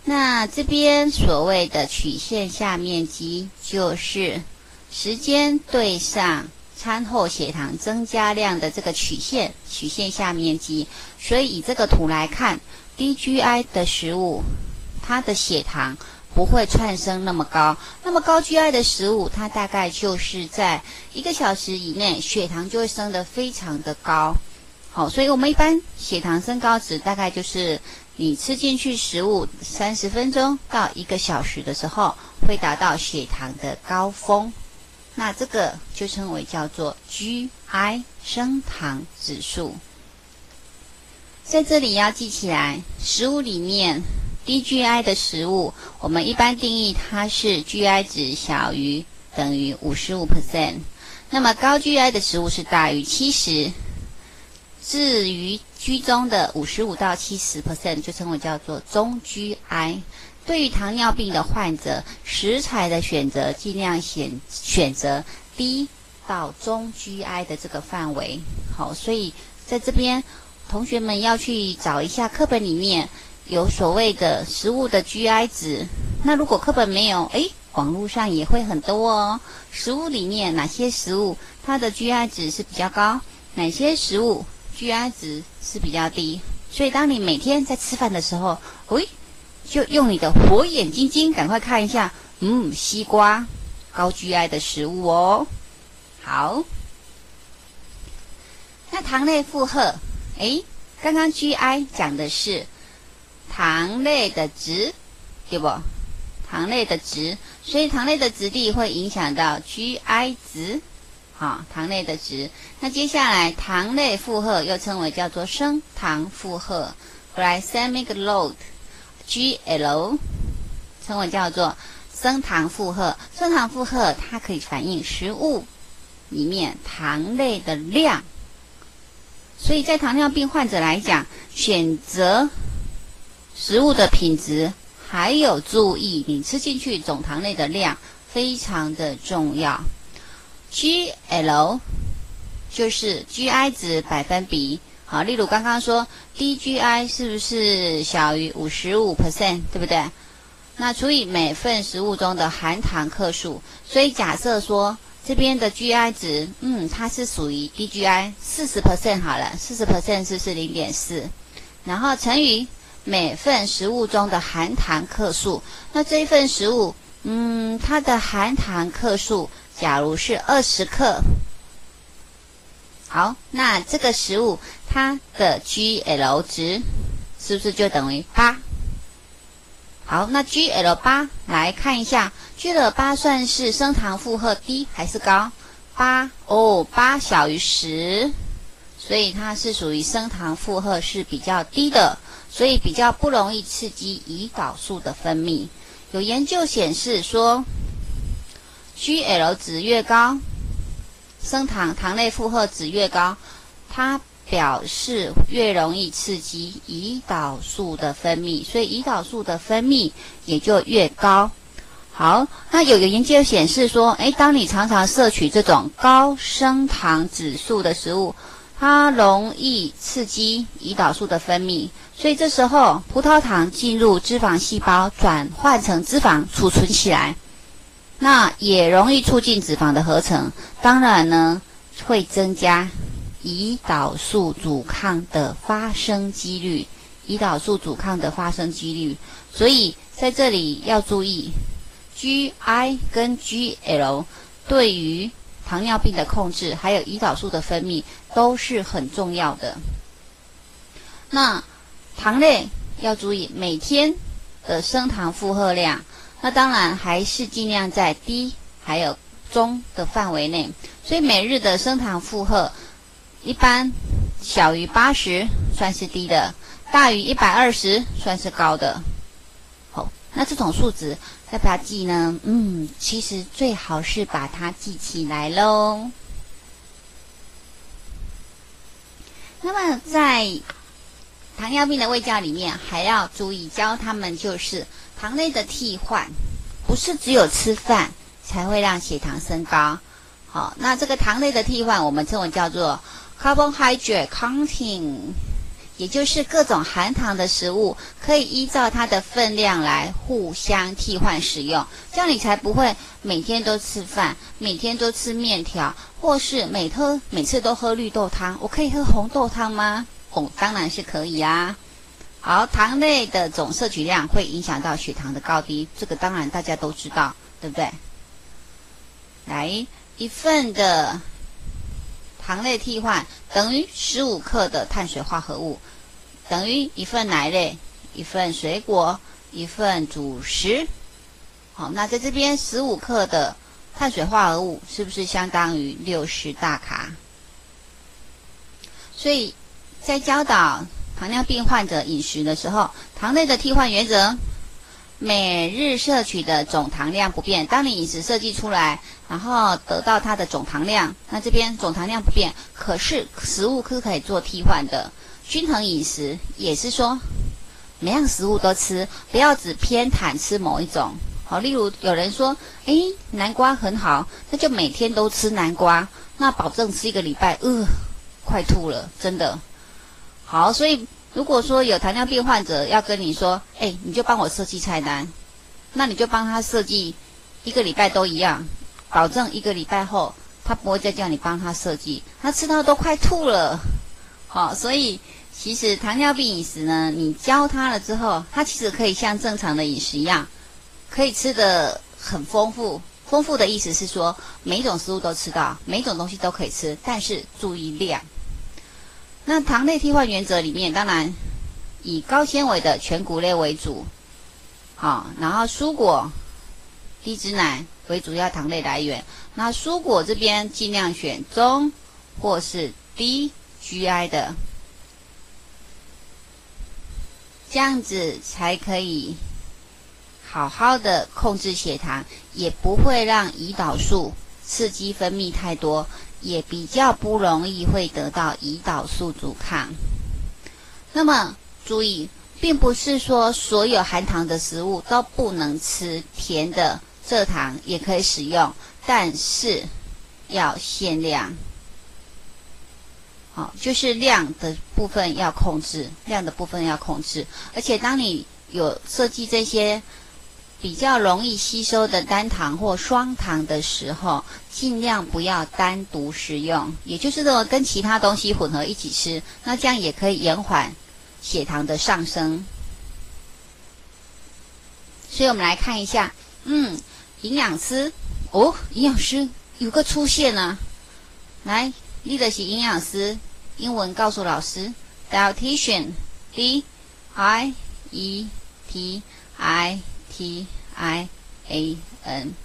那这边所谓的曲线下面积，就是时间对上餐后血糖增加量的这个曲线，曲线下面积。所以以这个图来看，低 G I 的食物，它的血糖不会窜升那么高。那么高 G I 的食物，它大概就是在一个小时以内，血糖就会升得非常的高。好，所以我们一般血糖升高值大概就是你吃进去食物三十分钟到一个小时的时候，会达到血糖的高峰。那这个就称为叫做 G I 升糖指数。在这里要记起来，食物里面低 G I 的食物，我们一般定义它是 G I 值小于等于 百分之五十五， 那么高 G I 的食物是大于七十，至于居中的五十五到七十 percent 就称为叫做中 G I。对于糖尿病的患者，食材的选择尽量选选择低到中 G I 的这个范围。好，所以在这边同学们要去找一下课本里面有所谓的食物的 G I 值。那如果课本没有，诶，网络上也会很多哦。食物里面哪些食物它的 G I 值是比较高，哪些食物 G I 值是比较低。所以当你每天在吃饭的时候，喂，就用你的火眼金睛赶快看一下，嗯，西瓜高 G I 的食物哦。好，那糖类负荷，诶，刚刚 G I 讲的是糖类的值，对不？糖类的值，所以糖类的质地会影响到 G I 值。好，糖类的值。那接下来糖类负荷又称为叫做升糖负荷 glycemic load。G L 称为叫做升糖负荷，升糖负荷它可以反映食物里面糖类的量，所以在糖尿病患者来讲，选择食物的品质，还有注意你吃进去总糖类的量，非常的重要。G L 就是 G I 值百分比。好，例如刚刚说低 G I 是不是小于 百分之五十五， 对不对？那除以每份食物中的含糖克数，所以假设说这边的 G I 值，嗯，它是属于低 G I 百分之四十 好了， 百分之四十 是不是 零点四？ 然后乘以每份食物中的含糖克数，那这一份食物，嗯，它的含糖克数假如是二十克。好，那这个食物它的 G L 值是不是就等于八？好，那 G L 八 来看一下 ，G L 八 算是升糖负荷低还是高？八哦，八小于十，所以它是属于升糖负荷是比较低的，所以比较不容易刺激胰岛素的分泌。有研究显示说 ，G L 值越高，升糖糖类负荷值越高，它表示越容易刺激胰岛素的分泌，所以胰岛素的分泌也就越高。好，那有个研究显示说，诶，当你常常摄取这种高升糖指数的食物，它容易刺激胰岛素的分泌，所以这时候葡萄糖进入脂肪细胞，转换成脂肪储存起来。那也容易促进脂肪的合成，当然呢，会增加胰岛素阻抗的发生几率，胰岛素阻抗的发生几率。所以在这里要注意 ，G I 跟 G L 对于糖尿病的控制，还有胰岛素的分泌都是很重要的。那糖类要注意每天的升糖负荷量。那当然还是尽量在低还有中的范围内，所以每日的升糖负荷一般小于八十算是低的，大于一百二十算是高的。好，那这种数值要不要记呢？嗯，其实最好是把它记起来咯。那么在糖尿病的卫教里面，还要注意教他们就是糖类的替换，不是只有吃饭才会让血糖升高。好，那这个糖类的替换，我们称为叫做 carbohydrate counting， 也就是各种含糖的食物可以依照它的分量来互相替换使用，这样你才不会每天都吃饭，每天都吃面条，或是每喝每次都喝绿豆汤。我可以喝红豆汤吗？哦，当然是可以啊。好，糖类的总摄取量会影响到血糖的高低，这个当然大家都知道，对不对？来，一份的糖类替换等于十五克的碳水化合物，等于一份奶类、一份水果、一份主食。好，那在这边十五克的碳水化合物是不是相当于六十大卡？所以在教导糖尿病患者饮食的时候，糖类的替换原则，每日摄取的总糖量不变。当你饮食设计出来，然后得到它的总糖量，那这边总糖量不变，可是食物是可以做替换的。均衡饮食也是说，每样食物都吃，不要只偏袒吃某一种。好，例如有人说，诶，南瓜很好，那就每天都吃南瓜，那保证吃一个礼拜，呃，快吐了，真的。好，所以如果说有糖尿病患者要跟你说，哎，你就帮我设计菜单，那你就帮他设计一个礼拜都一样，保证一个礼拜后他不会再叫你帮他设计，他吃到都快吐了。好，所以其实糖尿病饮食呢，你教他了之后，他其实可以像正常的饮食一样，可以吃得很丰富。丰富的意思是说，每一种食物都吃到，每一种东西都可以吃，但是注意量。那糖类替换原则里面，当然以高纤维的全谷类为主，好，然后蔬果、低脂奶为主要糖类来源。那蔬果这边尽量选中或是低 G I 的，这样子才可以好好的控制血糖，也不会让胰岛素刺激分泌太多，也比较不容易会得到胰岛素阻抗。那么注意，并不是说所有含糖的食物都不能吃，甜的蔗糖也可以使用，但是要限量。好，就是量的部分要控制，量的部分要控制。而且当你有设计这些比较容易吸收的单糖或双糖的时候，尽量不要单独食用，也就是说跟其他东西混合一起吃，那这样也可以延缓血糖的上升。所以我们来看一下，嗯，营养师哦，营养师有个出现啊，来，你的是营养师，英文告诉老师 ，dietitian D I E T I T I A N。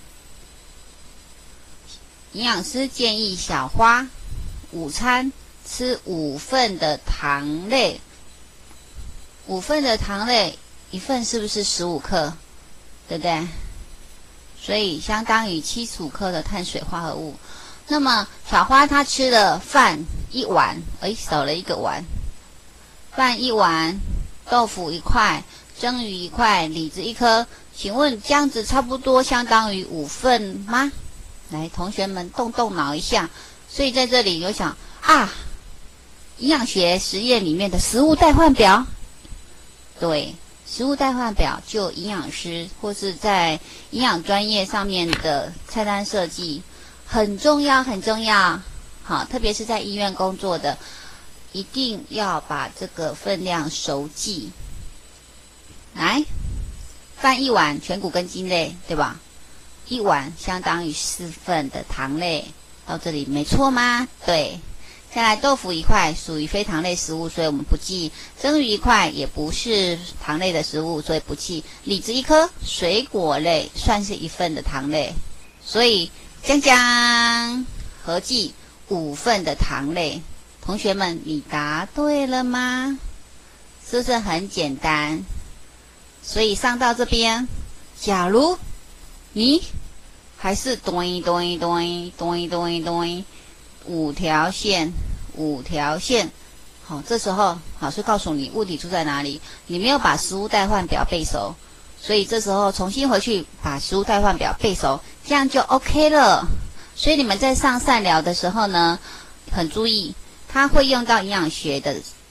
营养师建议小花午餐吃五份的糖类，五份的糖类，一份是不是十五克？对不对？所以相当于七十五克的碳水化合物。那么小花她吃了饭一碗，诶，少了一个碗，饭一碗，豆腐一块，蒸鱼一块，李子一颗。请问这样子差不多相当于五份吗？来，同学们动动脑一下。所以在这里有想啊，营养学实验里面的食物代换表，对，食物代换表就营养师或是在营养专业上面的菜单设计很重要，很重要。好，特别是在医院工作的，一定要把这个分量熟记。来，饭一碗，全谷根茎类，对吧？一碗相当于四份的糖类，到这里没错吗？对。再来，豆腐一块属于非糖类食物，所以我们不记。蒸鱼一块也不是糖类的食物，所以不记。李子一颗，水果类算是一份的糖类，所以将将合计五份的糖类。同学们，你答对了吗？是不是很简单？所以上到这边，假如你还是咚咚咚咚咚咚五条线，五条线。好，这时候老师告诉你问题出在哪里，你没有把食物代换表背熟，所以这时候重新回去把食物代换表背熟，这样就 OK 了。所以你们在上膳疗的时候呢，很注意，它会用到营养学的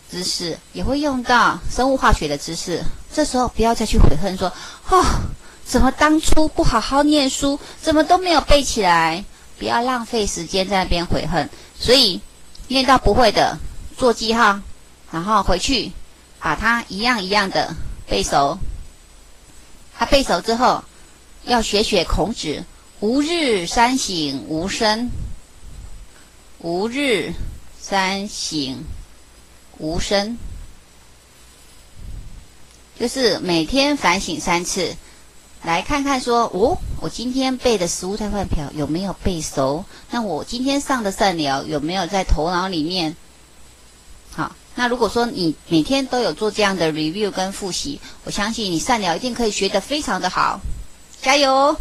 知识，也会用到生物化学的知识。这时候不要再去悔恨说，哦，怎么当初不好好念书，怎么都没有背起来？不要浪费时间在那边悔恨。所以念到不会的，做记号，然后回去把它一样一样的背熟。他背熟之后，要学学孔子，吾日三省吾身。吾日三省吾身，就是每天反省三次，来看看说，哦，我今天背的食物代换表有没有背熟？那我今天上的善疗有没有在头脑里面？好，那如果说你每天都有做这样的 review 跟复习，我相信你善疗一定可以学得非常的好，加油！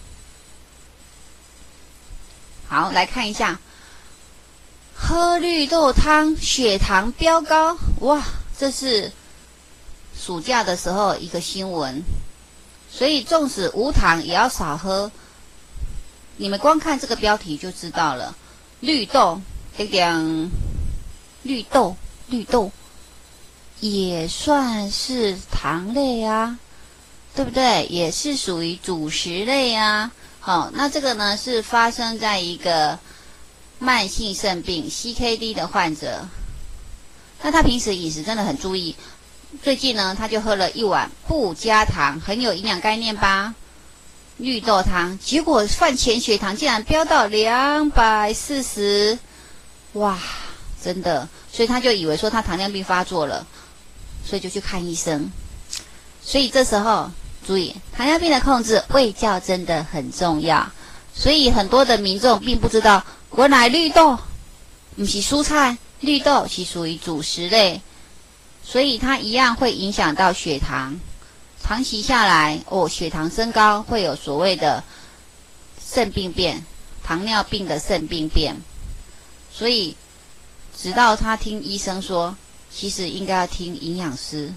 好，来看一下。喝绿豆汤，血糖飙高，哇！这是暑假的时候一个新闻，所以纵使无糖也要少喝。你们光看这个标题就知道了。绿豆，点点，绿豆，绿豆也算是糖类啊，对不对？也是属于主食类啊。好，那这个呢是发生在一个慢性肾病 C K D 的患者，那他平时饮食真的很注意。最近呢，他就喝了一碗不加糖，很有营养概念吧，绿豆汤，结果饭前血糖竟然飙到两百四十，哇，真的，所以他就以为说他糖尿病发作了，所以就去看医生。所以这时候注意，糖尿病的控制，卫教真的很重要。所以很多的民众并不知道，原来绿豆不是蔬菜，绿豆是属于主食类，所以它一样会影响到血糖。长期下来，哦，血糖升高会有所谓的肾病变，糖尿病的肾病变。所以直到他听医生说，其实应该要听营养师，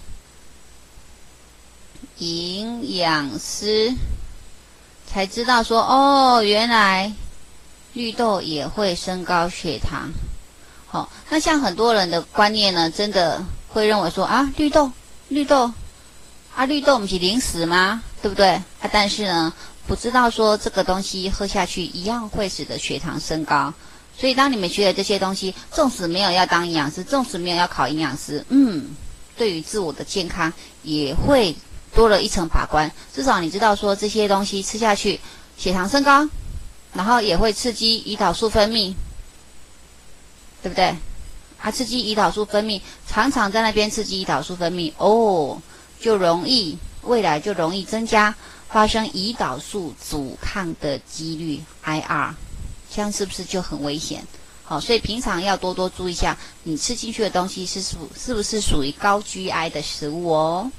营养师才知道说，哦，原来绿豆也会升高血糖。好、哦，那像很多人的观念呢，真的会认为说啊，绿豆，绿豆，啊，绿豆不是零食吗？对不对？啊，但是呢，不知道说这个东西喝下去一样会使得血糖升高。所以当你们学的这些东西，纵使没有要当营养师，纵使没有要考营养师，嗯，对于自我的健康也会多了一层把关。至少你知道说这些东西吃下去，血糖升高，然后也会刺激胰岛素分泌，对不对？啊，刺激胰岛素分泌，常常在那边刺激胰岛素分泌，哦，就容易未来就容易增加发生胰岛素阻抗的几率 I R， 这样是不是就很危险？好，所以平常要多多注意一下，你吃进去的东西是属是不是属于高 G I 的食物哦。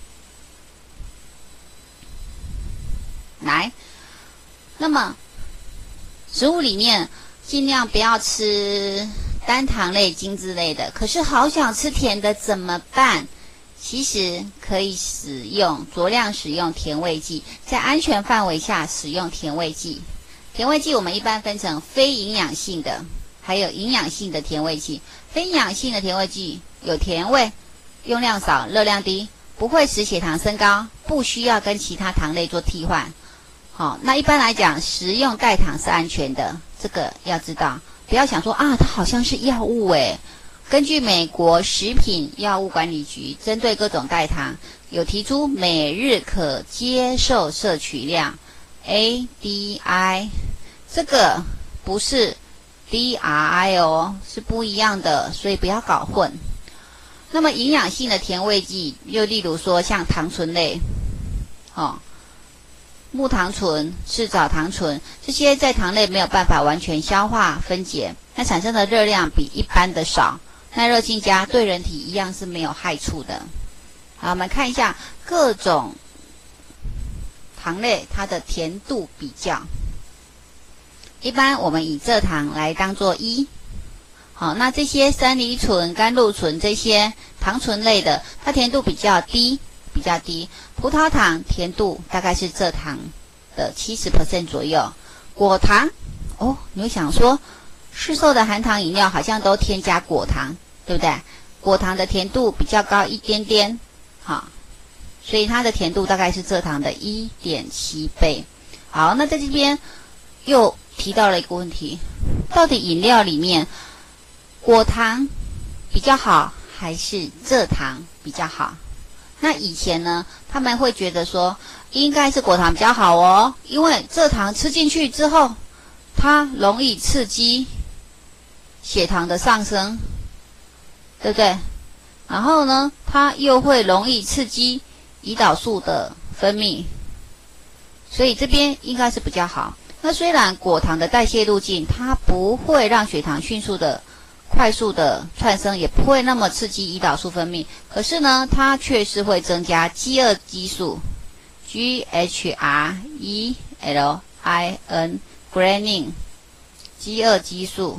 来，那么食物里面尽量不要吃单糖类、精致类的，可是好想吃甜的怎么办？其实可以使用酌量使用甜味剂，在安全范围下使用甜味剂。甜味剂我们一般分成非营养性的，还有营养性的甜味剂。非营养性的甜味剂有甜味，用量少，热量低，不会使血糖升高，不需要跟其他糖类做替换。好，那一般来讲，食用代糖是安全的，这个要知道。不要想说啊，它好像是药物诶。根据美国食品药物管理局针对各种代糖有提出每日可接受摄取量 A D I， 这个不是 D R I 哦，是不一样的，所以不要搞混。那么营养性的甜味剂，又例如说像糖醇类，哦，木糖醇、赤藻糖醇，这些在糖类没有办法完全消化分解，那产生的热量比一般的少，耐热性佳，对人体一样是没有害处的。好，我们看一下各种糖类它的甜度比较。一般我们以蔗糖来当做一，好，那这些山梨醇、甘露醇这些糖醇类的，它甜度比较低。比较低，葡萄糖甜度大概是蔗糖的 百分之七十 左右。果糖，哦，你会想说，市售的含糖饮料好像都添加果糖，对不对？ 果糖的甜度比较高一点点，好，所以它的甜度大概是蔗糖的 一点七 倍。好，那在这边又提到了一个问题，到底饮料里面果糖比较好还是蔗糖比较好？那以前呢，他们会觉得说应该是果糖比较好哦，因为蔗糖吃进去之后，它容易刺激血糖的上升，对不对？然后呢，它又会容易刺激胰岛素的分泌，所以这边应该是比较好。那虽然果糖的代谢路径它不会让血糖迅速的快速的窜升，也不会那么刺激胰岛素分泌，可是呢，它却是会增加饥饿激素 G H R E L I N Ghrelin 饥饿激素，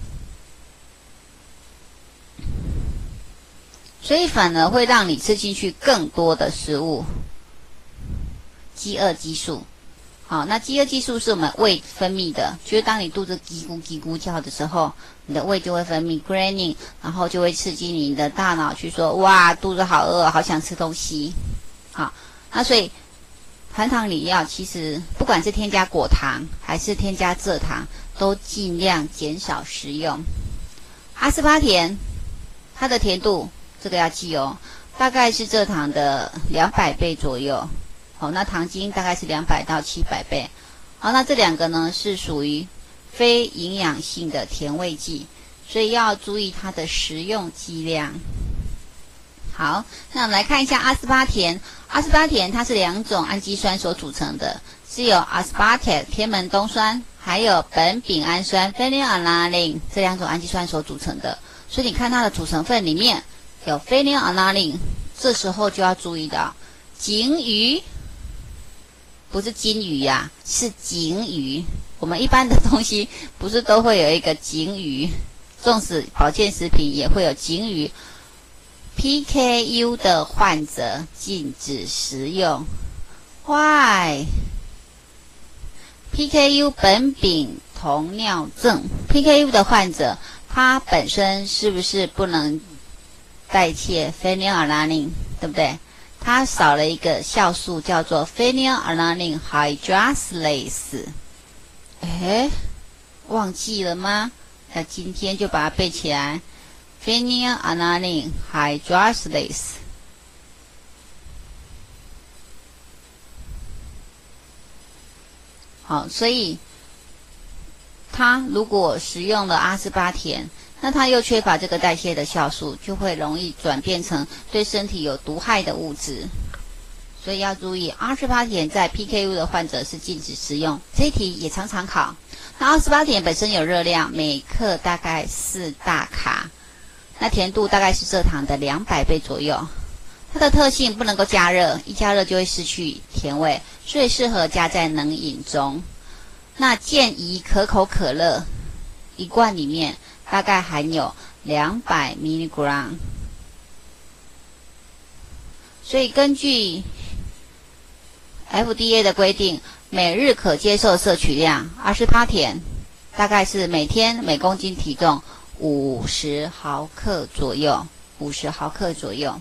所以反而会让你吃进去更多的食物。饥饿激素，好，那饥饿激素是我们胃分泌的，就是当你肚子叽咕叽咕叫的时候，你的胃就会分泌 ghrelin， 然后就会刺激你的大脑去说，哇，肚子好饿，好想吃东西。好，那所以含糖饮料其实不管是添加果糖还是添加蔗糖，都尽量减少食用。阿斯巴甜，它的甜度这个要记哦，大概是蔗糖的两百倍左右。好，那糖精大概是两百到七百倍。好，那这两个呢是属于非营养性的甜味剂，所以要注意它的食用剂量。好，那我们来看一下阿斯巴甜。阿斯巴甜它是两种氨基酸所组成的，是由阿斯巴甜天门冬酸还有苯丙氨酸 phenylalanine 这两种氨基酸所组成的。所以你看它的组成分里面有 phenylalanine， 这时候就要注意到景鱼。不是金鱼呀、啊，是景鱼。我们一般的东西不是都会有一个景鱼，纵使保健食品也会有景鱼。P K U 的患者禁止食用 ，Why？ P K U 苯丙酮尿症 ，P K U 的患者他本身是不是不能代谢 phenylalanine， 对不对？它少了一个酵素，叫做 phenylalanine hydroxylase。哎，忘记了吗？那今天就把它背起来 ，phenylalanine hydroxylase。好，所以它如果食用了阿斯巴甜，那它又缺乏这个代谢的酵素，就会容易转变成对身体有毒害的物质。所以要注意，阿斯巴甜在 P K U 的患者是禁止食用。这一题也常常考。那阿斯巴甜本身有热量，每克大概四大卡，那甜度大概是蔗糖的两百倍左右。它的特性不能够加热，一加热就会失去甜味，所以适合加在冷饮中。那建议可口可乐一罐里面大概含有两百 milligram， 所以根据 F D A 的规定，每日可接受摄取量阿斯巴甜大概是每天每公斤体重五十毫克左右，五十毫克左右。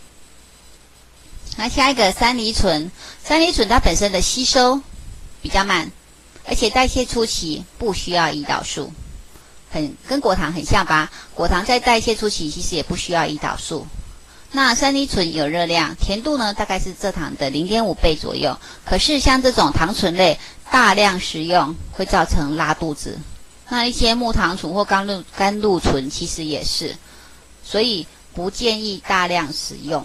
那下一个三梨醇，三梨醇它本身的吸收比较慢，而且代谢初期不需要胰岛素。很跟果糖很像吧？果糖在代谢初期其实也不需要胰岛素。那三梨醇有热量，甜度呢大概是蔗糖的 零点五 倍左右。可是像这种糖醇类大量食用会造成拉肚子。那一些木糖醇或甘露甘露醇其实也是，所以不建议大量使用。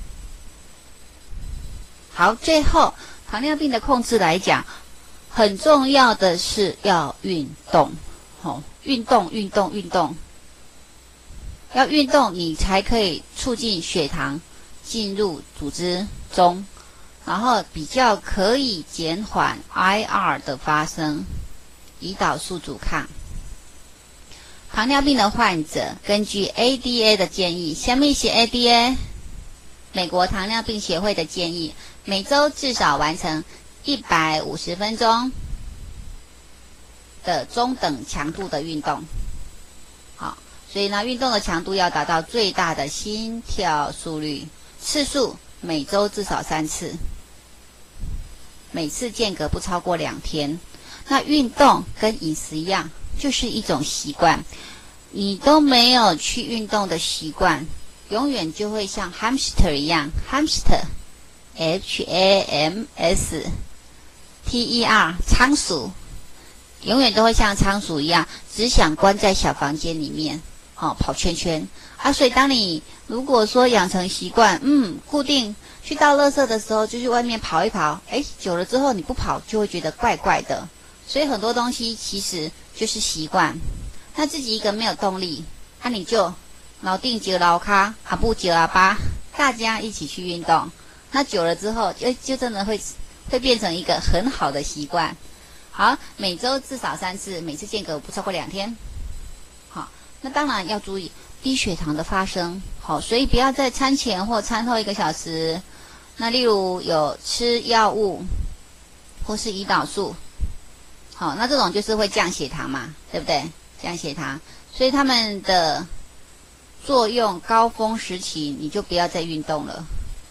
好，最后糖尿病的控制来讲，很重要的是要运动。好，运动，运动，运动，要运动，你才可以促进血糖进入组织中，然后比较可以减缓 I R 的发生，胰岛素阻抗。糖尿病的患者根据 A D A 的建议，下面写 A D A， 美国糖尿病协会的建议，每周至少完成一百五十分钟的中等强度的运动。好， 所以呢，运动的强度要达到最大的心跳速率，次数每周至少三次，每次间隔不超过两天。那运动跟饮食一样，就是一种习惯。你都没有去运动的习惯，永远就会像 hamster 一样 ，hamster，H A M S T E R， 仓鼠，永远都会像仓鼠一样，只想关在小房间里面，哦，跑圈圈啊。所以当你如果说养成习惯，嗯，固定去倒垃圾的时候就去外面跑一跑，诶，久了之后你不跑就会觉得怪怪的。所以很多东西其实就是习惯。那自己一个没有动力，那、啊、你就老定就老咖，阿布就阿巴，大家一起去运动。那久了之后，就就真的会会变成一个很好的习惯。好，每周至少三次，每次间隔不超过两天。好，那当然要注意低血糖的发生。好，所以不要在餐前或餐后一个小时。那例如有吃药物或是胰岛素，好，那这种就是会降血糖嘛，对不对？降血糖，所以他们的作用高峰时期，你就不要再运动了。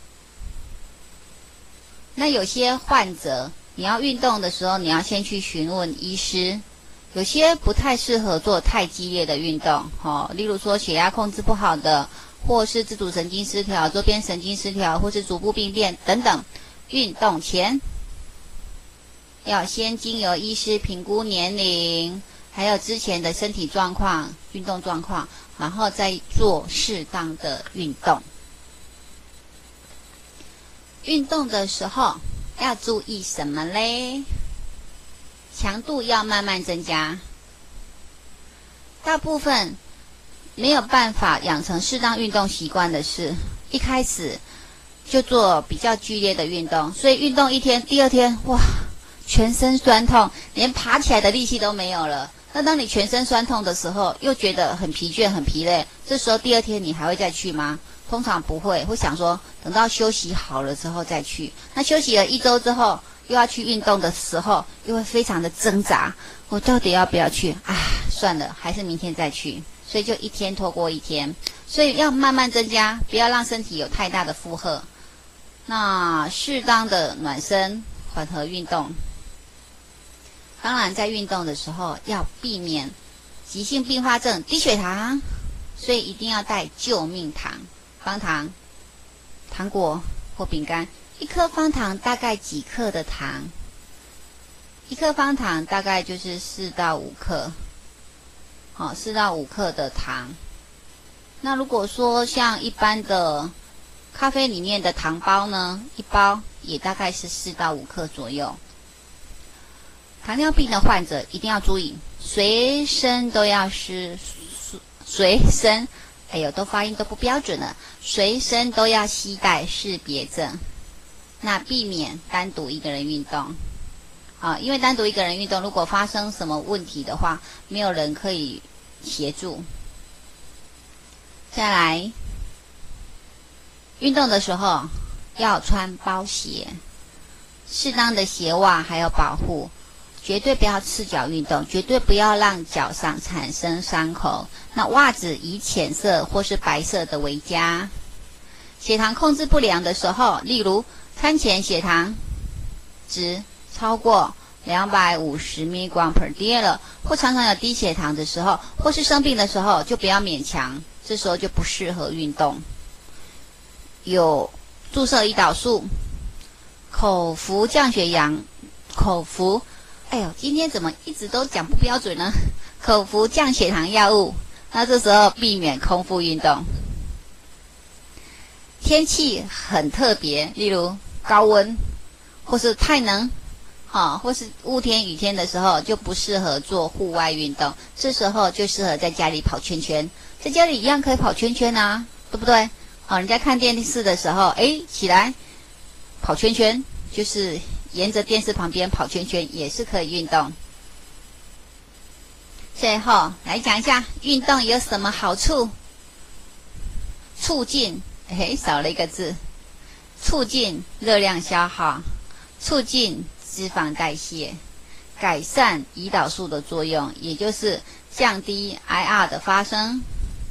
那有些患者，你要运动的时候，你要先去询问医师。有些不太适合做太激烈的运动，哦，例如说血压控制不好的，或是自主神经失调、周边神经失调，或是足部病变等等。运动前要先经由医师评估年龄，还有之前的身体状况、运动状况，然后再做适当的运动。运动的时候要注意什么嘞？强度要慢慢增加。大部分没有办法养成适当运动习惯的是，一开始就做比较剧烈的运动，所以运动一天，第二天哇，全身酸痛，连爬起来的力气都没有了。那当你全身酸痛的时候，又觉得很疲倦、很疲累，这时候第二天你还会再去吗？通常不会，会想说等到休息好了之后再去。那休息了一周之后，又要去运动的时候，又会非常的挣扎，我到底要不要去？啊，算了，还是明天再去。所以就一天拖过一天，所以要慢慢增加，不要让身体有太大的负荷。那适当的暖身、缓和运动。当然，在运动的时候要避免急性并发症、低血糖，所以一定要带救命糖、方糖、糖果或饼干。一颗方糖大概几克的糖？一颗方糖大概就是四到五克，好，四到五克的糖。那如果说像一般的咖啡里面的糖包呢，一包也大概是四到五克左右。糖尿病的患者一定要注意，随身都要是随身，哎呦，都发音都不标准了，随身都要携带识别证。那避免单独一个人运动，啊，因为单独一个人运动，如果发生什么问题的话，没有人可以协助。再来，运动的时候要穿包鞋，适当的鞋袜还有保护。绝对不要赤脚运动，绝对不要让脚上产生伤口。那袜子以浅色或是白色的为佳。血糖控制不良的时候，例如餐前血糖值超过两百五十 milligram per day 了，或常常有低血糖的时候，或是生病的时候，就不要勉强，这时候就不适合运动。有注射胰岛素、口服降血氧、口服哎呦，今天怎么一直都讲不标准呢？口服降血糖药物，那这时候避免空腹运动。天气很特别，例如高温，或是太冷，好、哦，或是雾天、雨天的时候，就不适合做户外运动。这时候就适合在家里跑圈圈，在家里一样可以跑圈圈啊，对不对？好、哦，人家看电视的时候，哎，起来跑圈圈，就是沿着电视旁边跑圈圈也是可以运动。最后来讲一下运动有什么好处？促进，哎，少了一个字，促进热量消耗，促进脂肪代谢，改善胰岛素的作用，也就是降低 I R 的发生。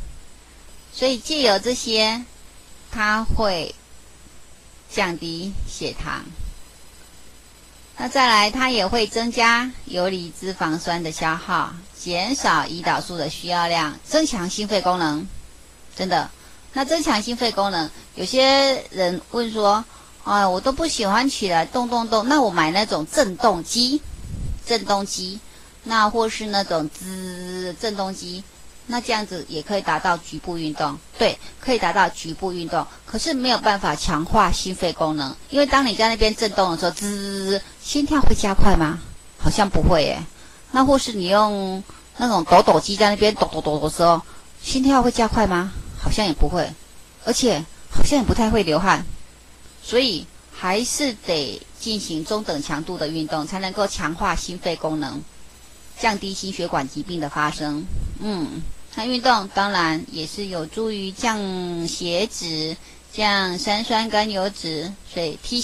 所以借由这些，它会降低血糖。那再来，它也会增加游离脂肪酸的消耗，减少胰岛素的需要量，增强心肺功能。真的，那增强心肺功能，有些人问说，哎，我都不喜欢起来动动动，那我买那种震动机，震动机，那或是那种滋震动机，那这样子也可以达到局部运动。对，可以达到局部运动，可是没有办法强化心肺功能，因为当你在那边震动的时候，滋，心跳会加快吗？好像不会耶。那或是你用那种抖抖机在那边抖抖抖的时候，心跳会加快吗？好像也不会，而且好像也不太会流汗。所以还是得进行中等强度的运动，才能够强化心肺功能，降低心血管疾病的发生。嗯，那运动当然也是有助于降血脂、降三酸甘油脂，所以 T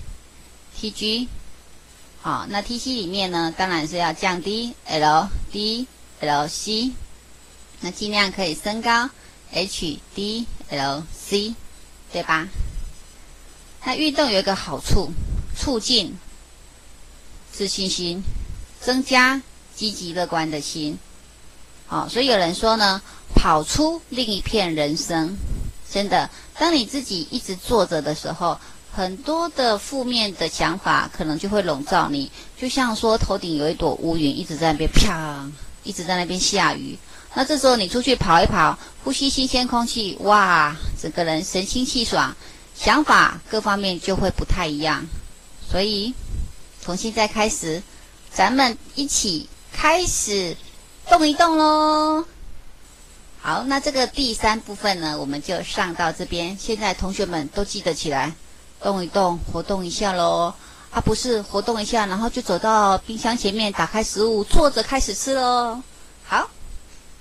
C、T G， 好，那 T C 里面呢，当然是要降低 L D、L C， 那尽量可以升高 H D L C， 对吧？那运动有一个好处，促进自信心，增加积极乐观的心。好、哦，所以有人说呢，跑出另一片人生。真的，当你自己一直坐着的时候，很多的负面的想法可能就会笼罩你，就像说头顶有一朵乌云一直在那边飘，一直在那边下雨。那这时候你出去跑一跑，呼吸新鲜空气，哇，整个人神清气爽，想法各方面就会不太一样。所以从现在开始，咱们一起开始动一动咯。好，那这个第三部分呢，我们就上到这边。现在同学们都记得起来，动一动，活动一下咯。啊，不是活动一下，然后就走到冰箱前面，打开食物，坐着开始吃咯。好，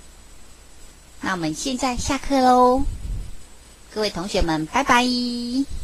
那我们现在下课咯，各位同学们，拜拜。